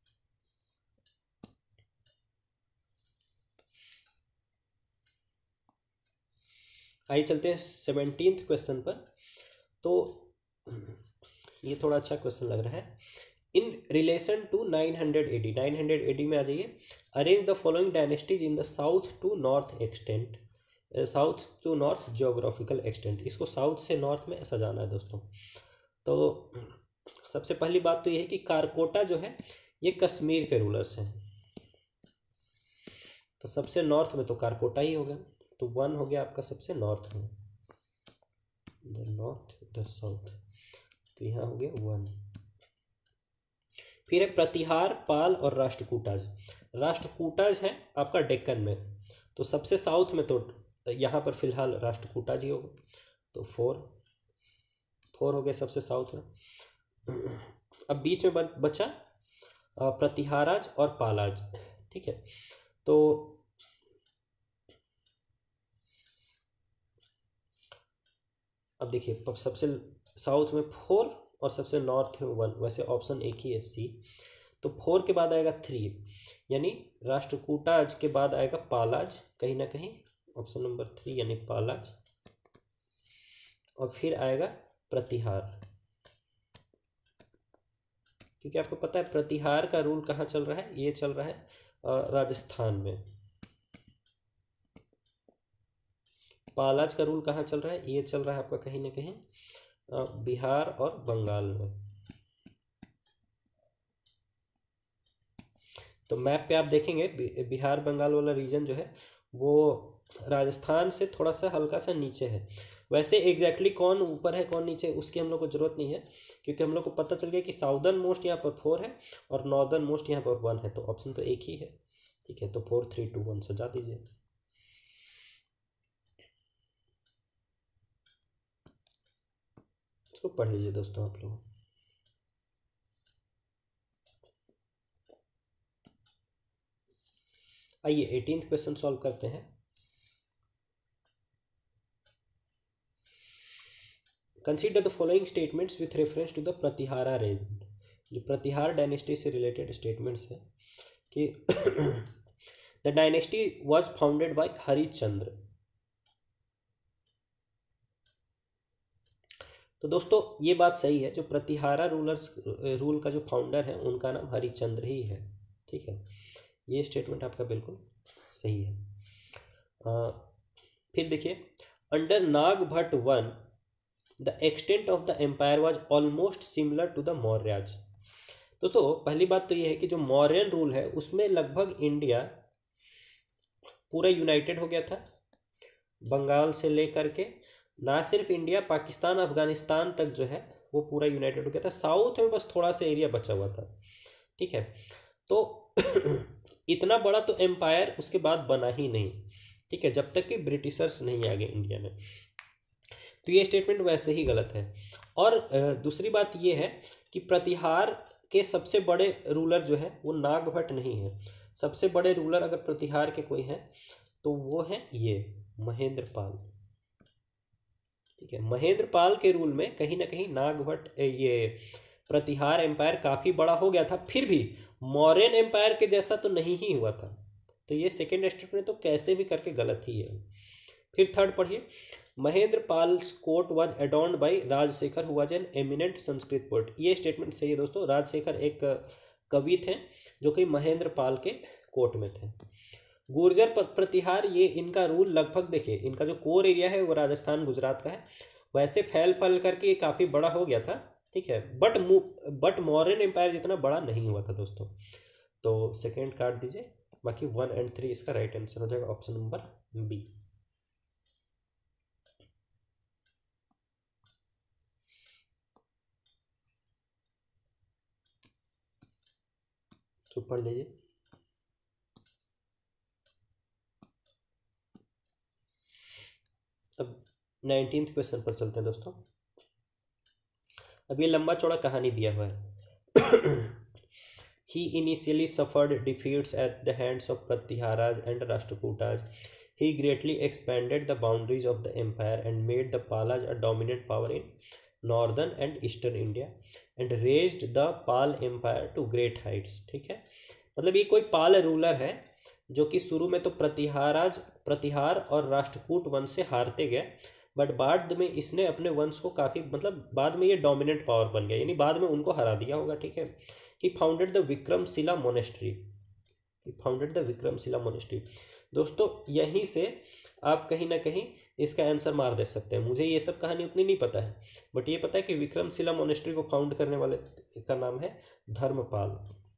आइए चलते हैं 17th क्वेश्चन पर। तो ये थोड़ा अच्छा क्वेश्चन लग रहा है। In relation to 900 AD, 900 AD में आ जाइए। Arrange the following dynasties in the south to north extent, south to north geographical extent. इसको साउथ से नॉर्थ में सजाना है दोस्तों। तो सबसे पहली बात तो ये है कि कारकोटा जो है ये कश्मीर के रूलर्स हैं, तो सबसे नॉर्थ में तो कारकोटा ही होगा, तो 1 हो गया आपका सबसे नॉर्थ में, द नॉर्थ द साउथ, तो यहाँ हो गया 1। फिर है प्रतिहार, पाल और राष्ट्रकूटाज। राष्ट्रकूटाज है आपका डेक्कन में, तो सबसे साउथ में तो यहाँ पर फिलहाल राष्ट्रकूटाज ही होगा, तो 4 हो गया सबसे साउथ में। अब बीच में बचा प्रतिहाराज और पालाज। ठीक है, तो अब देखिए, सबसे साउथ में 4 और सबसे नॉर्थ में 1, वैसे ऑप्शन एक ही है सी, तो 4 के बाद आएगा 3, यानी राष्ट्रकूटाज के बाद आएगा पालाज कहीं ना कहीं, ऑप्शन नंबर 3 यानी पालाज, और फिर आएगा प्रतिहार। क्योंकि आपको पता है प्रतिहार का रूल कहाँ चल रहा है, ये चल रहा है राजस्थान में। पालाज का रूल कहाँ चल रहा है, ये चल रहा है आपका कहीं ना कहीं बिहार और बंगाल में। तो मैप पे आप देखेंगे बिहार बंगाल वाला रीजन जो है वो राजस्थान से थोड़ा सा हल्का सा नीचे है। वैसे एग्जैक्टली कौन ऊपर है कौन नीचे उसकी हम लोग को ज़रूरत नहीं है, क्योंकि हम लोग को पता चल गया कि साउदर्न मोस्ट यहाँ पर 4 है और नॉर्दर्न मोस्ट यहाँ पर 1 है, तो ऑप्शन तो एक ही है। ठीक है, तो 4 3 2 1 सजा दीजिए। इसको पढ़ लीजिए दोस्तों आप लोग। आइए 18th क्वेश्चन सॉल्व करते हैं। Consider the following statements with reference to the Pratihara range. जो प्रतिहार डायनेस्टी से रिलेटेड स्टेटमेंट्स हैं कि the dynasty was founded by Harishchandra. तो दोस्तों ये बात सही है, जो प्रतिहारा रूल का जो फाउंडर है उनका नाम हरिश्चंद्र ही है। ठीक है, ये स्टेटमेंट आपका बिल्कुल सही है। फिर देखिए, under Nagabhata 1 the extent of the empire was almost similar to the Mauryas. दोस्तों पहली बात तो ये है कि जो मौर्यन रूल है उसमें लगभग इंडिया पूरा यूनाइटेड हो गया था, बंगाल से लेकर के ना सिर्फ इंडिया, पाकिस्तान अफगानिस्तान तक जो है वो पूरा यूनाइटेड हो गया था। साउथ में बस थोड़ा सा एरिया बचा हुआ था। ठीक है, तो इतना बड़ा तो एम्पायर उसके बाद बना ही नहीं, ठीक है, जब तक कि ब्रिटिशर्स नहीं आ गए इंडिया में। तो ये स्टेटमेंट वैसे ही गलत है। और दूसरी बात ये है कि प्रतिहार के सबसे बड़े रूलर जो है वो नागभट्ट नहीं है। सबसे बड़े रूलर अगर प्रतिहार के कोई है तो वो है ये महेंद्रपाल, ठीक है। महेंद्रपाल के रूल में कहीं ना कहीं नागभट्ट ये प्रतिहार एम्पायर काफ़ी बड़ा हो गया था, फिर भी मौर्यन एम्पायर के जैसा तो नहीं ही हुआ था। तो ये सेकेंड स्टेटमेंट तो कैसे भी करके गलत ही है। फिर थर्ड पढ़िए, Mahendrapala court was adorned by Rajashekhara who was an eminent Sanskrit poet. ये स्टेटमेंट सही है दोस्तों। राजशेखर एक कवि थे जो कि महेंद्रपाल के कोर्ट में थे। गुर्जर प्रतिहार ये इनका रूल लगभग देखिए, इनका जो कोर एरिया है वो राजस्थान गुजरात का है। वैसे फैल फैल करके ये काफ़ी बड़ा हो गया था, ठीक है, बट मौर्यन एम्पायर जितना बड़ा नहीं हुआ था दोस्तों। तो सेकेंड काट दीजिए, बाकी 1 और 3 इसका राइट आंसर हो जाएगा ऑप्शन नंबर बी। तो पढ़ लीजिए। अब 19th क्वेश्चन पर चलते हैं दोस्तों। अब ये लंबा चौड़ा कहानी दिया हुआ है। He initially suffered defeats at the hands of Pratiharas and Rashtrakutas. He greatly expanded the boundaries of the empire and made the Palas a dominant power in northern and eastern India and raised the Pal empire to great heights। ठीक है, मतलब ये कोई पाल ruler है जो कि शुरू में तो प्रतिहार और राष्ट्रकूट वंश से हारते गए, बट बाद में इसने अपने वंश को काफ़ी, मतलब बाद में ये डोमिनेंट पावर बन गया, यानी बाद में उनको हरा दिया होगा, ठीक है। He founded the Vikramashila monastery. दोस्तों यहीं से आप कहीं ना कहीं इसका आंसर मार दे सकते हैं। मुझे ये सब कहानी उतनी नहीं पता है, बट ये पता है कि विक्रमशिला मोनेस्ट्री को फाउंड करने वाले का नाम है धर्मपाल।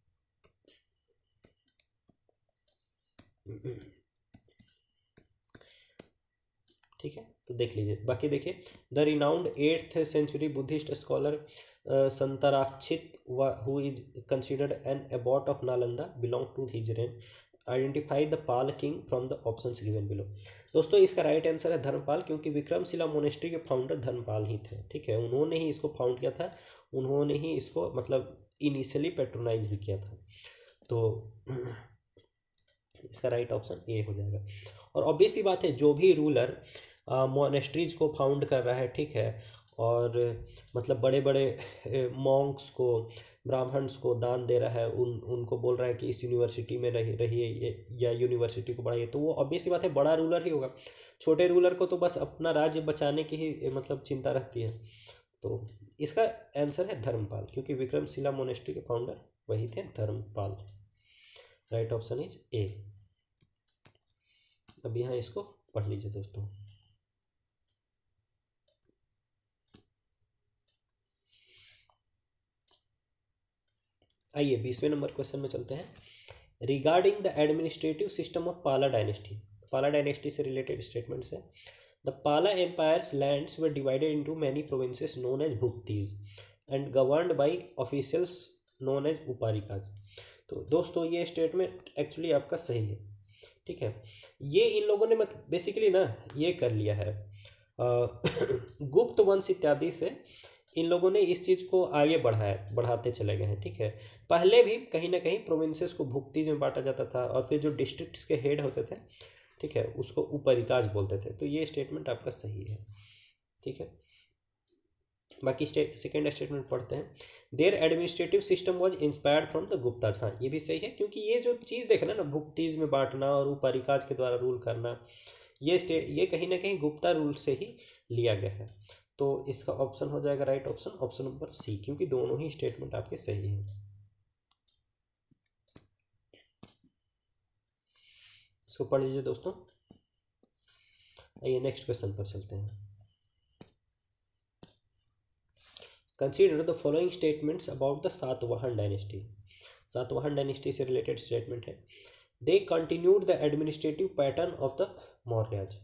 ठीक है, तो देख लीजिए। बाकी देखिए, the renowned 8th century Buddhist scholar Shantarakshita who is considered an abbot of Nalanda belong to his reign. Identify the Pala king from the options given below. दोस्तों इसका राइट आंसर है धर्मपाल, क्योंकि विक्रमशिला मोनेस्ट्री के फाउंडर धर्मपाल ही थे, ठीक है। उन्होंने ही इसको फाउंड किया था, उन्होंने ही इसको मतलब इनिशियली पेट्रोनाइज भी किया था। तो इसका राइट ऑप्शन ए हो जाएगा। और ऑब्वियस सी बात है, जो भी रूलर मोनेस्ट्रीज को फाउंड कर रहा है, ठीक है, और मतलब बड़े बड़े मॉन्क्स को, ब्राह्मण्स को दान दे रहा है, उनको बोल रहा है कि इस यूनिवर्सिटी में रहिए या यूनिवर्सिटी को बढ़ाइए, तो वो ऑब्वियस सी बात है बड़ा रूलर ही होगा। छोटे रूलर को तो बस अपना राज्य बचाने की ही मतलब चिंता रहती है। तो इसका आंसर है धर्मपाल, क्योंकि विक्रमशिला मोनेस्ट्री के फाउंडर वही थे, Dharmapala. Right option is A. अब यहाँ इसको पढ़ लीजिए दोस्तों। आइए 20वें नंबर क्वेश्चन में चलते हैं। Regarding the administrative system of Pala dynasty, Pala dynasty से रिलेटेड स्टेटमेंट्स है। The Pala empire's lands were divided into many provinces known as bhuktis and governed by officials known as uparikas. तो दोस्तों ये स्टेटमेंट एक्चुअली आपका सही है, ठीक है। ये इन लोगों ने मतलब बेसिकली ना ये कर लिया है, गुप्त वंश इत्यादि से इन लोगों ने इस चीज़ को आगे बढ़ाते चले गए हैं, ठीक है। पहले भी कहीं ना कहीं प्रोविंसेस को भुक्तीज में बांटा जाता था, और फिर जो डिस्ट्रिक्ट्स के हेड होते थे, ठीक है, उसको उपरिकाज बोलते थे। तो ये स्टेटमेंट आपका सही है, ठीक है। बाकी सेकेंड स्टेटमेंट पढ़ते हैं। Their administrative system was inspired from the Guptas. हाँ ये भी सही है, क्योंकि ये जो चीज़ देखना ना, भुक्तीज में बांटना और उपरिकाज के द्वारा रूल करना, ये कहीं ना कहीं गुप्ता रूल से ही लिया गया है। तो इसका ऑप्शन हो जाएगा right option, option number C, क्योंकि दोनों ही स्टेटमेंट आपके सही हैं। इसको पढ़ लीजिए दोस्तों। आइए नेक्स्ट क्वेश्चन पर चलते हैं। Consider the following statements about the Satavahana dynasty. Satavahana dynasty से रिलेटेड स्टेटमेंट है। They continued the administrative pattern of the Mauryas.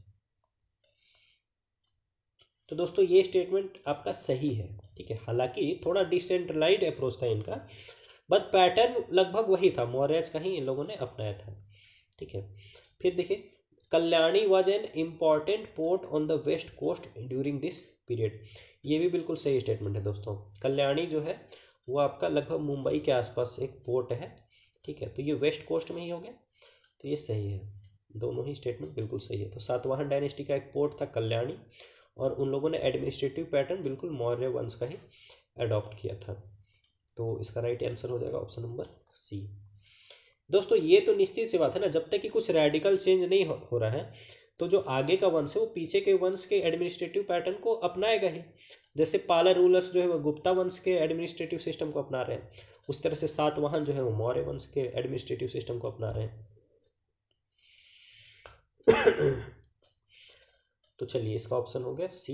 तो दोस्तों ये स्टेटमेंट आपका सही है, ठीक है। हालांकि थोड़ा डिसेंट्रलाइज्ड अप्रोच था इनका, बट पैटर्न लगभग वही था, मौर्यज का ही इन लोगों ने अपनाया था। ठीक है, फिर देखिए Kalyani was an important port on the west coast during this period. ये भी बिल्कुल सही स्टेटमेंट है दोस्तों। कल्याणी जो है वो आपका लगभग मुंबई के आसपास एक पोर्ट है। ठीक है, तो ये वेस्ट कोस्ट में ही हो गया, तो ये सही है, दोनों ही स्टेटमेंट बिल्कुल सही है। तो सातवाहन डायनेस्टी का एक पोर्ट था कल्याणी, और उन लोगों ने एडमिनिस्ट्रेटिव पैटर्न बिल्कुल मौर्य वंश का ही अडॉप्ट किया था। तो इसका राइट आंसर हो जाएगा ऑप्शन नंबर सी। दोस्तों ये तो निश्चित सी बात है ना, जब तक कि कुछ रेडिकल चेंज नहीं हो रहा है तो जो आगे का वंश है वो पीछे के वंश के एडमिनिस्ट्रेटिव पैटर्न को अपनाएगा ही। जैसे पाला रूलर्स जो है वो गुप्ता वंश के एडमिनिस्ट्रेटिव सिस्टम को अपना रहे हैं, उस तरह से सातवाहन जो है वो मौर्य वंश के एडमिनिस्ट्रेटिव सिस्टम को अपना रहे हैं। तो चलिए इसका ऑप्शन हो गया सी।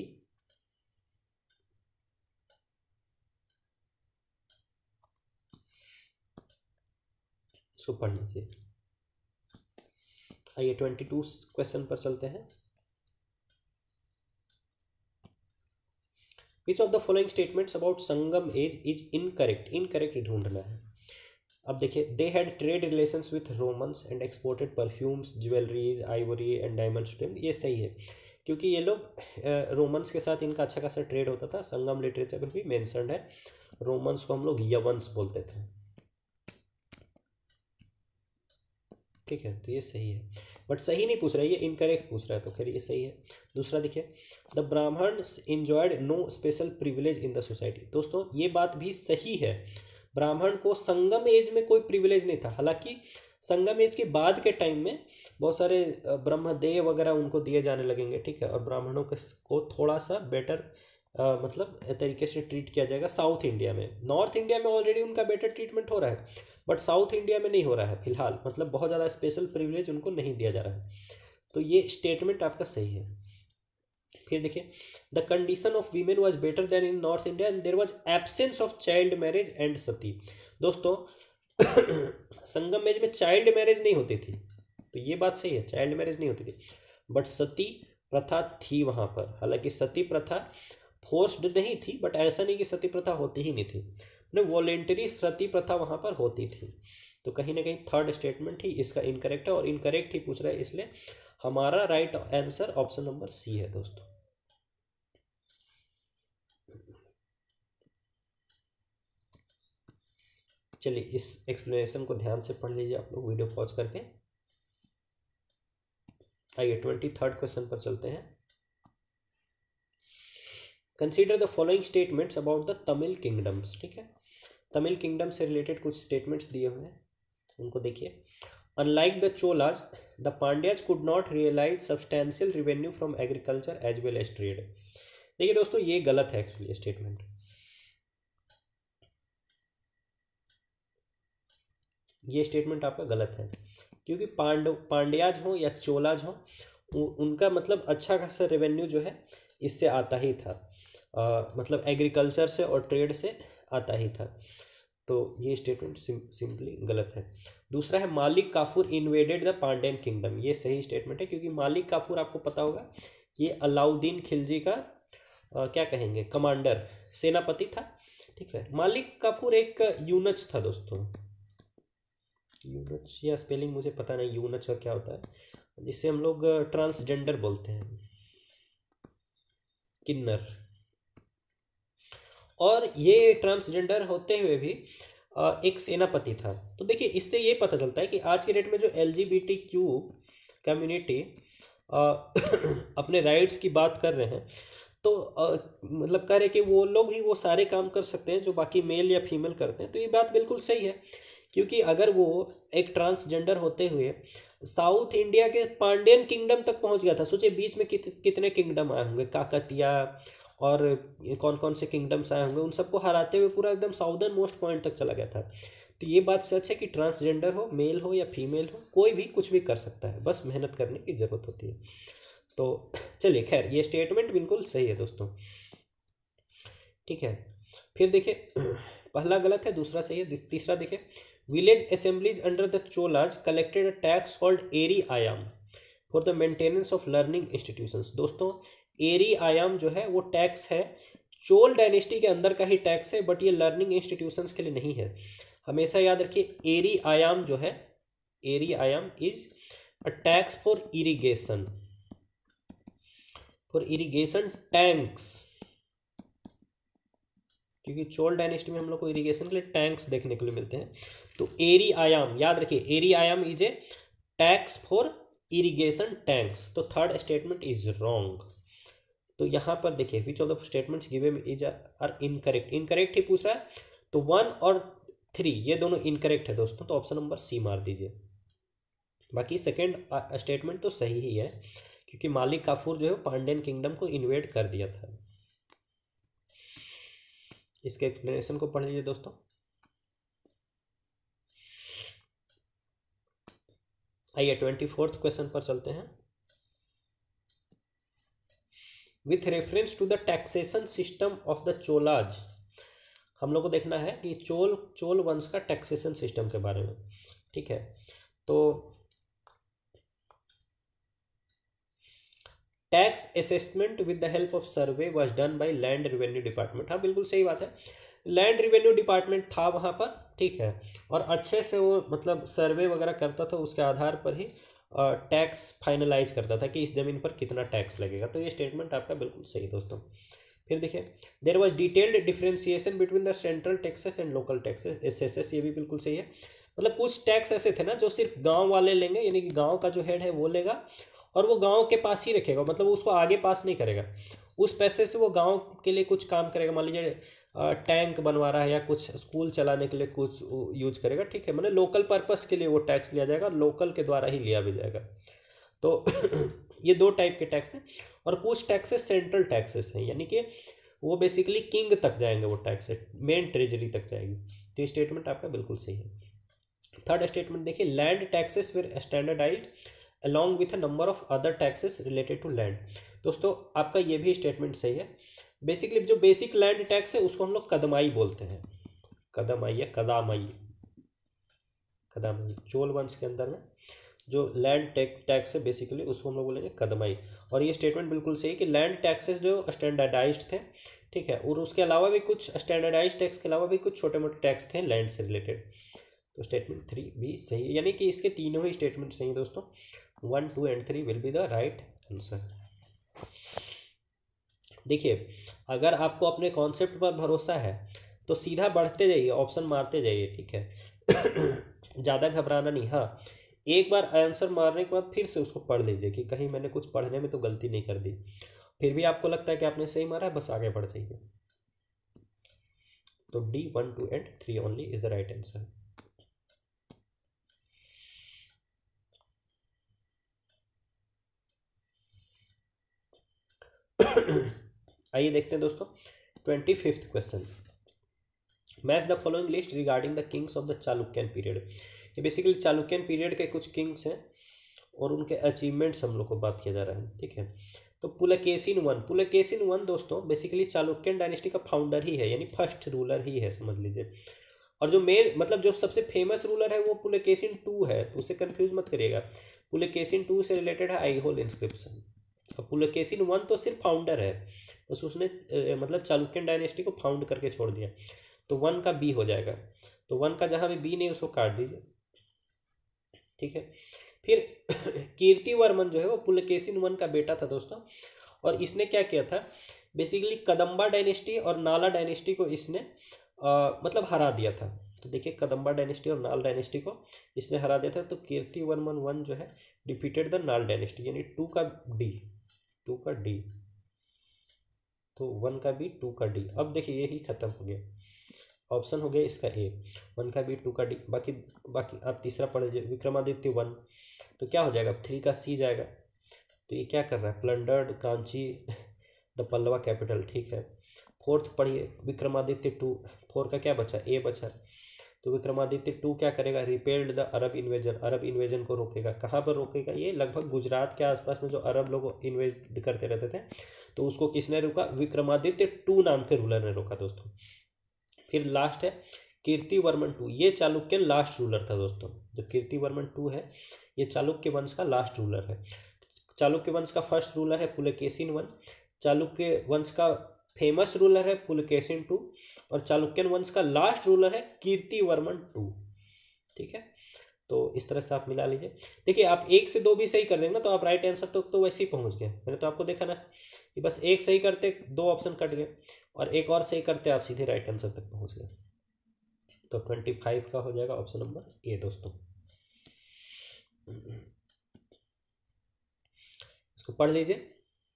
इसको पढ़ लीजिए। आइए 22 क्वेश्चन पर चलते हैं। Which of the following statements about Sangam age is incorrect. Incorrect ढूंढना है। अब देखिए, they had trade relations with Romans and exported perfumes, jewelleries, ivory and diamonds to him. ये सही है, क्योंकि ये लोग रोमन्स के साथ इनका अच्छा खासा ट्रेड होता था। संगम लिटरेचर में भी मेंशन्ड है। रोमन्स को हम लोग यवंस बोलते थे। ठीक है, तो ये सही है, बट सही नहीं पूछ रहा है, ये इनकरेक्ट पूछ रहा है, तो खैर ये सही है। दूसरा देखिए, the Brahmans enjoyed no special privilege in the society. दोस्तों ये बात भी सही है, ब्राह्मण को संगम एज में कोई प्रिविलेज नहीं था। हालांकि संगम एज के बाद के टाइम में बहुत सारे ब्रह्मदेव वगैरह उनको दिए जाने लगेंगे। ठीक है, और ब्राह्मणों को थोड़ा सा बेटर मतलब तरीके से ट्रीट किया जाएगा साउथ इंडिया में। नॉर्थ इंडिया में ऑलरेडी उनका बेटर ट्रीटमेंट हो रहा है, बट साउथ इंडिया में नहीं हो रहा है फिलहाल, मतलब बहुत ज़्यादा स्पेशल प्रिविलेज उनको नहीं दिया जा रहा है। तो ये स्टेटमेंट आपका सही है। फिर देखिए, the condition of women was better than in north India and there was absence of child marriage and sati. दोस्तों संगम मैरिज में चाइल्ड मैरिज नहीं होती थी, तो ये बात सही है, चाइल्ड मैरिज नहीं होती थी, बट सती प्रथा थी वहाँ पर। हालांकि सती प्रथा फोर्स्ड नहीं थी, बट ऐसा नहीं कि सती प्रथा होती ही नहीं थी, वॉलेंटरी सती प्रथा वहाँ पर होती थी। तो कहीं ना कहीं थर्ड स्टेटमेंट ही इसका इनकरेक्ट है, और इनकरेक्ट ही पूछ रहा है, इसलिए हमारा right answer option number C है दोस्तों। चलिए इस एक्सप्लेनेशन को ध्यान से पढ़ लीजिए आप लोग वीडियो पॉज करके। आइए 23rd क्वेश्चन पर चलते हैं। Consider the following statements about the Tamil kingdoms. ठीक है, तमिल किंगडम से रिलेटेड कुछ स्टेटमेंट्स दिए हुए हैं, उनको देखिए। Unlike the Cholas, the Pandyas could not realise substantial revenue from agriculture as well as trade. देखिए दोस्तों ये गलत है एक्चुअली स्टेटमेंट। ये स्टेटमेंट आपका गलत है, क्योंकि पांड्याज हो या चोलाज हो, उनका मतलब अच्छा खासा रेवेन्यू जो है इससे आता ही था, मतलब एग्रीकल्चर से और ट्रेड से आता ही था। तो ये स्टेटमेंट सिंपली गलत है। दूसरा है Malik Kafur invaded the Pandyan kingdom. ये सही स्टेटमेंट है, क्योंकि मालिक काफूर आपको पता होगा ये अलाउद्दीन खिलजी का क्या कहेंगे कमांडर, सेनापति था। ठीक है, मालिक काफूर एक यूनच था दोस्तों। यूनच या स्पेलिंग मुझे पता नहीं, यूनच और क्या होता है, जिसे हम लोग ट्रांसजेंडर बोलते हैं, किन्नर। और ये ट्रांसजेंडर होते हुए भी एक सेनापति था। तो देखिए इससे ये पता चलता है कि आज के डेट में जो LGBTQ कम्युनिटी अपने राइट्स की बात कर रहे हैं, तो मतलब कह रहे कि वो लोग ही वो सारे काम कर सकते हैं जो बाकी मेल या फीमेल करते हैं। तो ये बात बिल्कुल सही है, क्योंकि अगर वो एक ट्रांसजेंडर होते हुए साउथ इंडिया के पांड्यन किंगडम तक पहुंच गया था, सोचिए बीच में कितने किंगडम आए होंगे, काकतिया और कौन कौन से किंगडम्स आए होंगे, उन सबको हराते हुए पूरा एकदम साउदर्न मोस्ट पॉइंट तक चला गया था। तो ये बात सच है कि ट्रांसजेंडर हो, मेल हो या फीमेल हो, कोई भी कुछ भी कर सकता है, बस मेहनत करने की ज़रूरत होती है। तो चलिए खैर ये स्टेटमेंट बिल्कुल सही है दोस्तों। ठीक है, फिर देखिए पहला गलत है, दूसरा सही है। तीसरा देखिए, village assemblies under the Cholas collected a tax called eri ayam for the maintenance of learning institutions. दोस्तों एरी आयाम जो है वो टैक्स है, चोल डायनेस्टी के अंदर का ही टैक्स है, बट ये लर्निंग इंस्टीट्यूशंस के लिए नहीं है। हमेशा याद रखिए एरी आयाम जो है, eri ayam is a tax for irrigation, for irrigation tanks, क्योंकि चोल डायनेस्टी में हम लोग को इरिगेशन के लिए टैंक्स देखने को मिलते हैं। तो एरी आयाम याद रखिए, eri ayam is a tax for irrigation tanks. तो थर्ड स्टेटमेंट इज रॉन्ग। तो यहाँ पर देखिए which of the statements given is are incorrect, incorrect ही पूछ रहा है। तो 1 और 3 ये दोनों इनकरेक्ट है दोस्तों, तो ऑप्शन नंबर सी मार दीजिए। बाकी सेकेंड स्टेटमेंट तो सही ही है, क्योंकि मालिक काफूर जो है पांड्यन किंगडम को इन्वेड कर दिया था। इसके एक्सप्लेनेशन को पढ़ लीजिए दोस्तों। आइए 24th क्वेश्चन पर चलते हैं। With reference to the taxation system of the Cholas, हम लोग को देखना है कि चोल वंश का टैक्सेशन सिस्टम के बारे में, ठीक है। तो tax assessment with the help of survey was done by land revenue department. हाँ बिल्कुल सही बात है, लैंड रेवेन्यू डिपार्टमेंट था वहाँ पर, ठीक है। और अच्छे से वो मतलब सर्वे वगैरह करता था, उसके आधार पर ही टैक्स फाइनलाइज करता था कि इस ज़मीन पर कितना टैक्स लगेगा। तो ये स्टेटमेंट आपका बिल्कुल सही दोस्तों। फिर देखिए there was detailed differentiation between the central taxes and local taxes, SSS, ये भी बिल्कुल सही है। मतलब कुछ टैक्स ऐसे थे ना जो सिर्फ गांव वाले लेंगे, यानी कि गांव का जो हेड है वो लेगा और वो गांव के पास ही रखेगा, मतलब उसको आगे पास नहीं करेगा। उस पैसे से वो गांव के लिए कुछ काम करेगा, मान लीजिए टैंक बनवा रहा है या कुछ स्कूल चलाने के लिए कुछ यूज करेगा, ठीक है। मतलब लोकल पर्पस के लिए वो टैक्स लिया जाएगा, लोकल के द्वारा ही लिया भी जाएगा। तो ये दो टाइप के टैक्स हैं। और कुछ टैक्सेस सेंट्रल टैक्सेस हैं, यानी कि वो बेसिकली किंग तक जाएंगे, वो टैक्स मेन ट्रेजरी तक जाएगी। तो ये स्टेटमेंट आपका बिल्कुल सही है। थर्ड स्टेटमेंट देखिए, land taxes were standardised along with a number of other taxes related to land. दोस्तों आपका ये भी स्टेटमेंट सही है। बेसिकली जो बेसिक लैंड टैक्स है उसको हम लोग कदमाई बोलते हैं, कदमाई या कदामाई, कदामाई। चोल वंश के अंदर में जो लैंड टैक्स है बेसिकली उसको हम लोग बोलेंगे कदमाई। और ये स्टेटमेंट बिल्कुल सही है कि लैंड टैक्सेस जो स्टैंडर्डाइज्ड थे, ठीक है, और उसके अलावा भी कुछ स्टैंडर्डाइज्ड टैक्स के अलावा भी कुछ छोटे मोटे टैक्स थे लैंड से रिलेटेड। तो स्टेटमेंट 3 भी सही है, यानी कि इसके तीनों ही स्टेटमेंट सही है दोस्तों। 1, 2 and 3 will be the right answer. देखिए अगर आपको अपने कॉन्सेप्ट पर भरोसा है तो सीधा बढ़ते जाइए, ऑप्शन मारते जाइए, ठीक है। ज़्यादा घबराना नहीं। हाँ एक बार आंसर मारने के बाद फिर से उसको पढ़ लीजिए कि कहीं मैंने कुछ पढ़ने में तो गलती नहीं कर दी। फिर भी आपको लगता है कि आपने सही मारा है, बस आगे बढ़ जाइए। तो D 1, 2 and 3 only is the right answer. आइए देखते हैं दोस्तों 25th question. Match the following list regarding the kings of the Chalukyan period. ये बेसिकली चालुक्यन पीरियड के कुछ किंग्स हैं और उनके अचीवमेंट्स हम लोग को बात किया जा रहा है, ठीक है। तो पुलकेशिन वन, पुलकेशिन वन दोस्तों बेसिकली चालुक्यन डायनेस्टी का फाउंडर ही है, यानी फर्स्ट रूलर ही है समझ लीजिए। और जो मेन मतलब जो सबसे फेमस रूलर है वो पुलकेशिन 2 है, तो उसे कंफ्यूज मत करिएगा। पुलकेशिन 2 से रिलेटेड है आईहोल इंस्क्रिप्शन। और पुलकेशिन 1 तो सिर्फ फाउंडर है, बस उसने मतलब चालुक्यन डायनेस्टी को फाउंड करके छोड़ दिया। तो 1 का बी हो जाएगा। तो 1 का जहाँ भी बी नहीं उसको काट दीजिए, ठीक है। फिर कीर्तिवर्मन जो है वो पुलकेशिन 1 का बेटा था दोस्तों, और इसने क्या किया था, बेसिकली कदम्बा डायनेस्टी और नाला डायनेस्टी को इसने मतलब हरा दिया था। तो देखिए कदम्बा डायनेस्टी और नाल डायनेस्टी को इसने हरा दिया था। तो कीर्तिवर्मन 1 जो है डिफीटेड द नाल डायनेस्टी, यानी 2 का डी, 2 का डी, तो 1 का बी 2 का डी। अब देखिए यही खत्म हो गया, ऑप्शन हो गया इसका ए, 1 का बी 2 का डी। बाकी बाकी आप तीसरा पढ़ लीजिए, विक्रमादित्य 1, तो क्या हो जाएगा, 3 का सी जाएगा। तो ये क्या कर रहा है, plundered Kanchi the Pallava capital, ठीक है। 4th पढ़िए विक्रमादित्य 2, 4 का क्या बचा, ए बचा। तो विक्रमादित्य 2 क्या करेगा, repelled the Arab invasion, Arab invasion को रोकेगा। कहाँ पर रोकेगा, ये लगभग गुजरात के आसपास में जो अरब लोग इन्वेज करते रहते थे, तो उसको किसने रोका, विक्रमादित्य 2 नाम के रूलर ने रोका दोस्तों। फिर लास्ट है कीर्तिवर्मन 2, ये चालुक्यन लास्ट रूलर था दोस्तों। जो कीर्तिवर्मन 2 है ये चालुक्य वंश का लास्ट रूलर है। चालुक्य वंश का फर्स्ट रूलर है पुलकेशिन 1, चालुक्य वंश का फेमस रूलर है पुलकेशिन II और चालुक्यन वंश का लास्ट रूलर है कीर्तिवर्मन II। ठीक है, तो इस तरह से आप मिला लीजिए। देखिए आप 1 से 2 भी सही कर देंगे ना तो आप राइट आंसर तो वैसे ही पहुंच गए। मैंने तो आपको देखा ना कि बस 1 सही करते 2 ऑप्शन कट गए और एक और सही करते आप सीधे राइट आंसर तक पहुंच गए। तो 25 का हो जाएगा ऑप्शन नंबर ए दोस्तों। इसको पढ़ लीजिए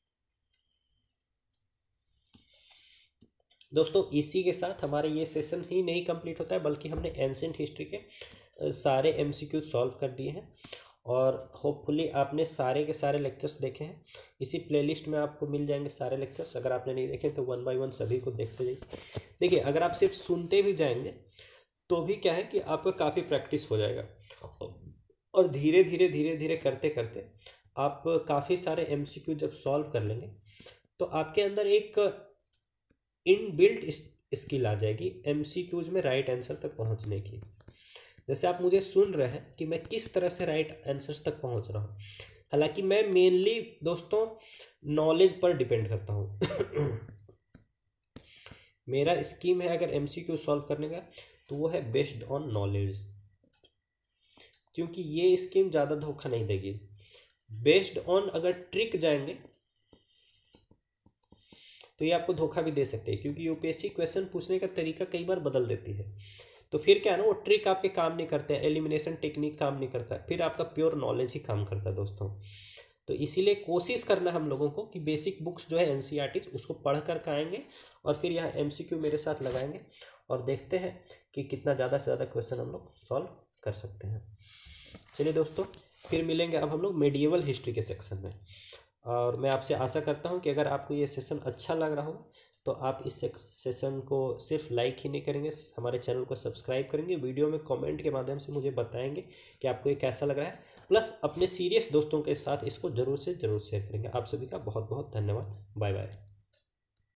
दोस्तों। इसी के साथ हमारे ये सेशन ही नहीं कंप्लीट होता है बल्कि हमने एंशिएंट हिस्ट्री के सारे MCQ सॉल्व कर दिए हैं और होपफुली आपने सारे के सारे लेक्चर्स देखे हैं। इसी प्लेलिस्ट में आपको मिल जाएंगे सारे लेक्चर्स। अगर आपने नहीं देखे तो 1 बाय 1 सभी को देखते जाइए। देखिए अगर आप सिर्फ सुनते भी जाएंगे तो भी क्या है कि आपका काफ़ी प्रैक्टिस हो जाएगा और धीरे धीरे करते करते आप काफ़ी सारे MCQ जब सॉल्व कर लेंगे तो आपके अंदर एक इनबिल्ट स्किल आ जाएगी MCQs में राइट आंसर तक पहुंचने की। जैसे आप मुझे सुन रहे हैं कि मैं किस तरह से राइट आंसर्स तक पहुंच रहा हूं। हालांकि मैं मेनली दोस्तों नॉलेज पर डिपेंड करता हूं। मेरा स्कीम है अगर MCQ सॉल्व करने का तो वो है बेस्ड ऑन नॉलेज, क्योंकि ये स्कीम ज़्यादा धोखा नहीं देगी। बेस्ड ऑन अगर ट्रिक जाएंगे तो ये आपको धोखा भी दे सकते हैं, क्योंकि UPSC क्वेश्चन पूछने का तरीका कई बार बदल देती है। तो फिर क्या है ना, वो ट्रिक आपके काम नहीं करते हैं, एलिमिनेशन टेक्निक काम नहीं करता है, फिर आपका प्योर नॉलेज ही काम करता है दोस्तों। तो इसीलिए कोशिश करना हम लोगों को कि बेसिक बुक्स जो है NCERT उसको पढ़ कर आएंगे और फिर यहाँ MCQ मेरे साथ लगाएंगे और देखते हैं कि कितना ज़्यादा से ज़्यादा क्वेश्चन हम लोग सॉल्व कर सकते हैं। चलिए दोस्तों, फिर मिलेंगे अब हम लोग मेडिएवल हिस्ट्री के सेक्शन में। और मैं आपसे आशा करता हूं कि अगर आपको ये सेशन अच्छा लग रहा हो तो आप इस सेशन को सिर्फ लाइक ही नहीं करेंगे, हमारे चैनल को सब्सक्राइब करेंगे, वीडियो में कमेंट के माध्यम से मुझे बताएंगे कि आपको ये कैसा लग रहा है, प्लस अपने सीरियस दोस्तों के साथ इसको ज़रूर से ज़रूर शेयर करेंगे। आप सभी का बहुत बहुत धन्यवाद। Bye bye.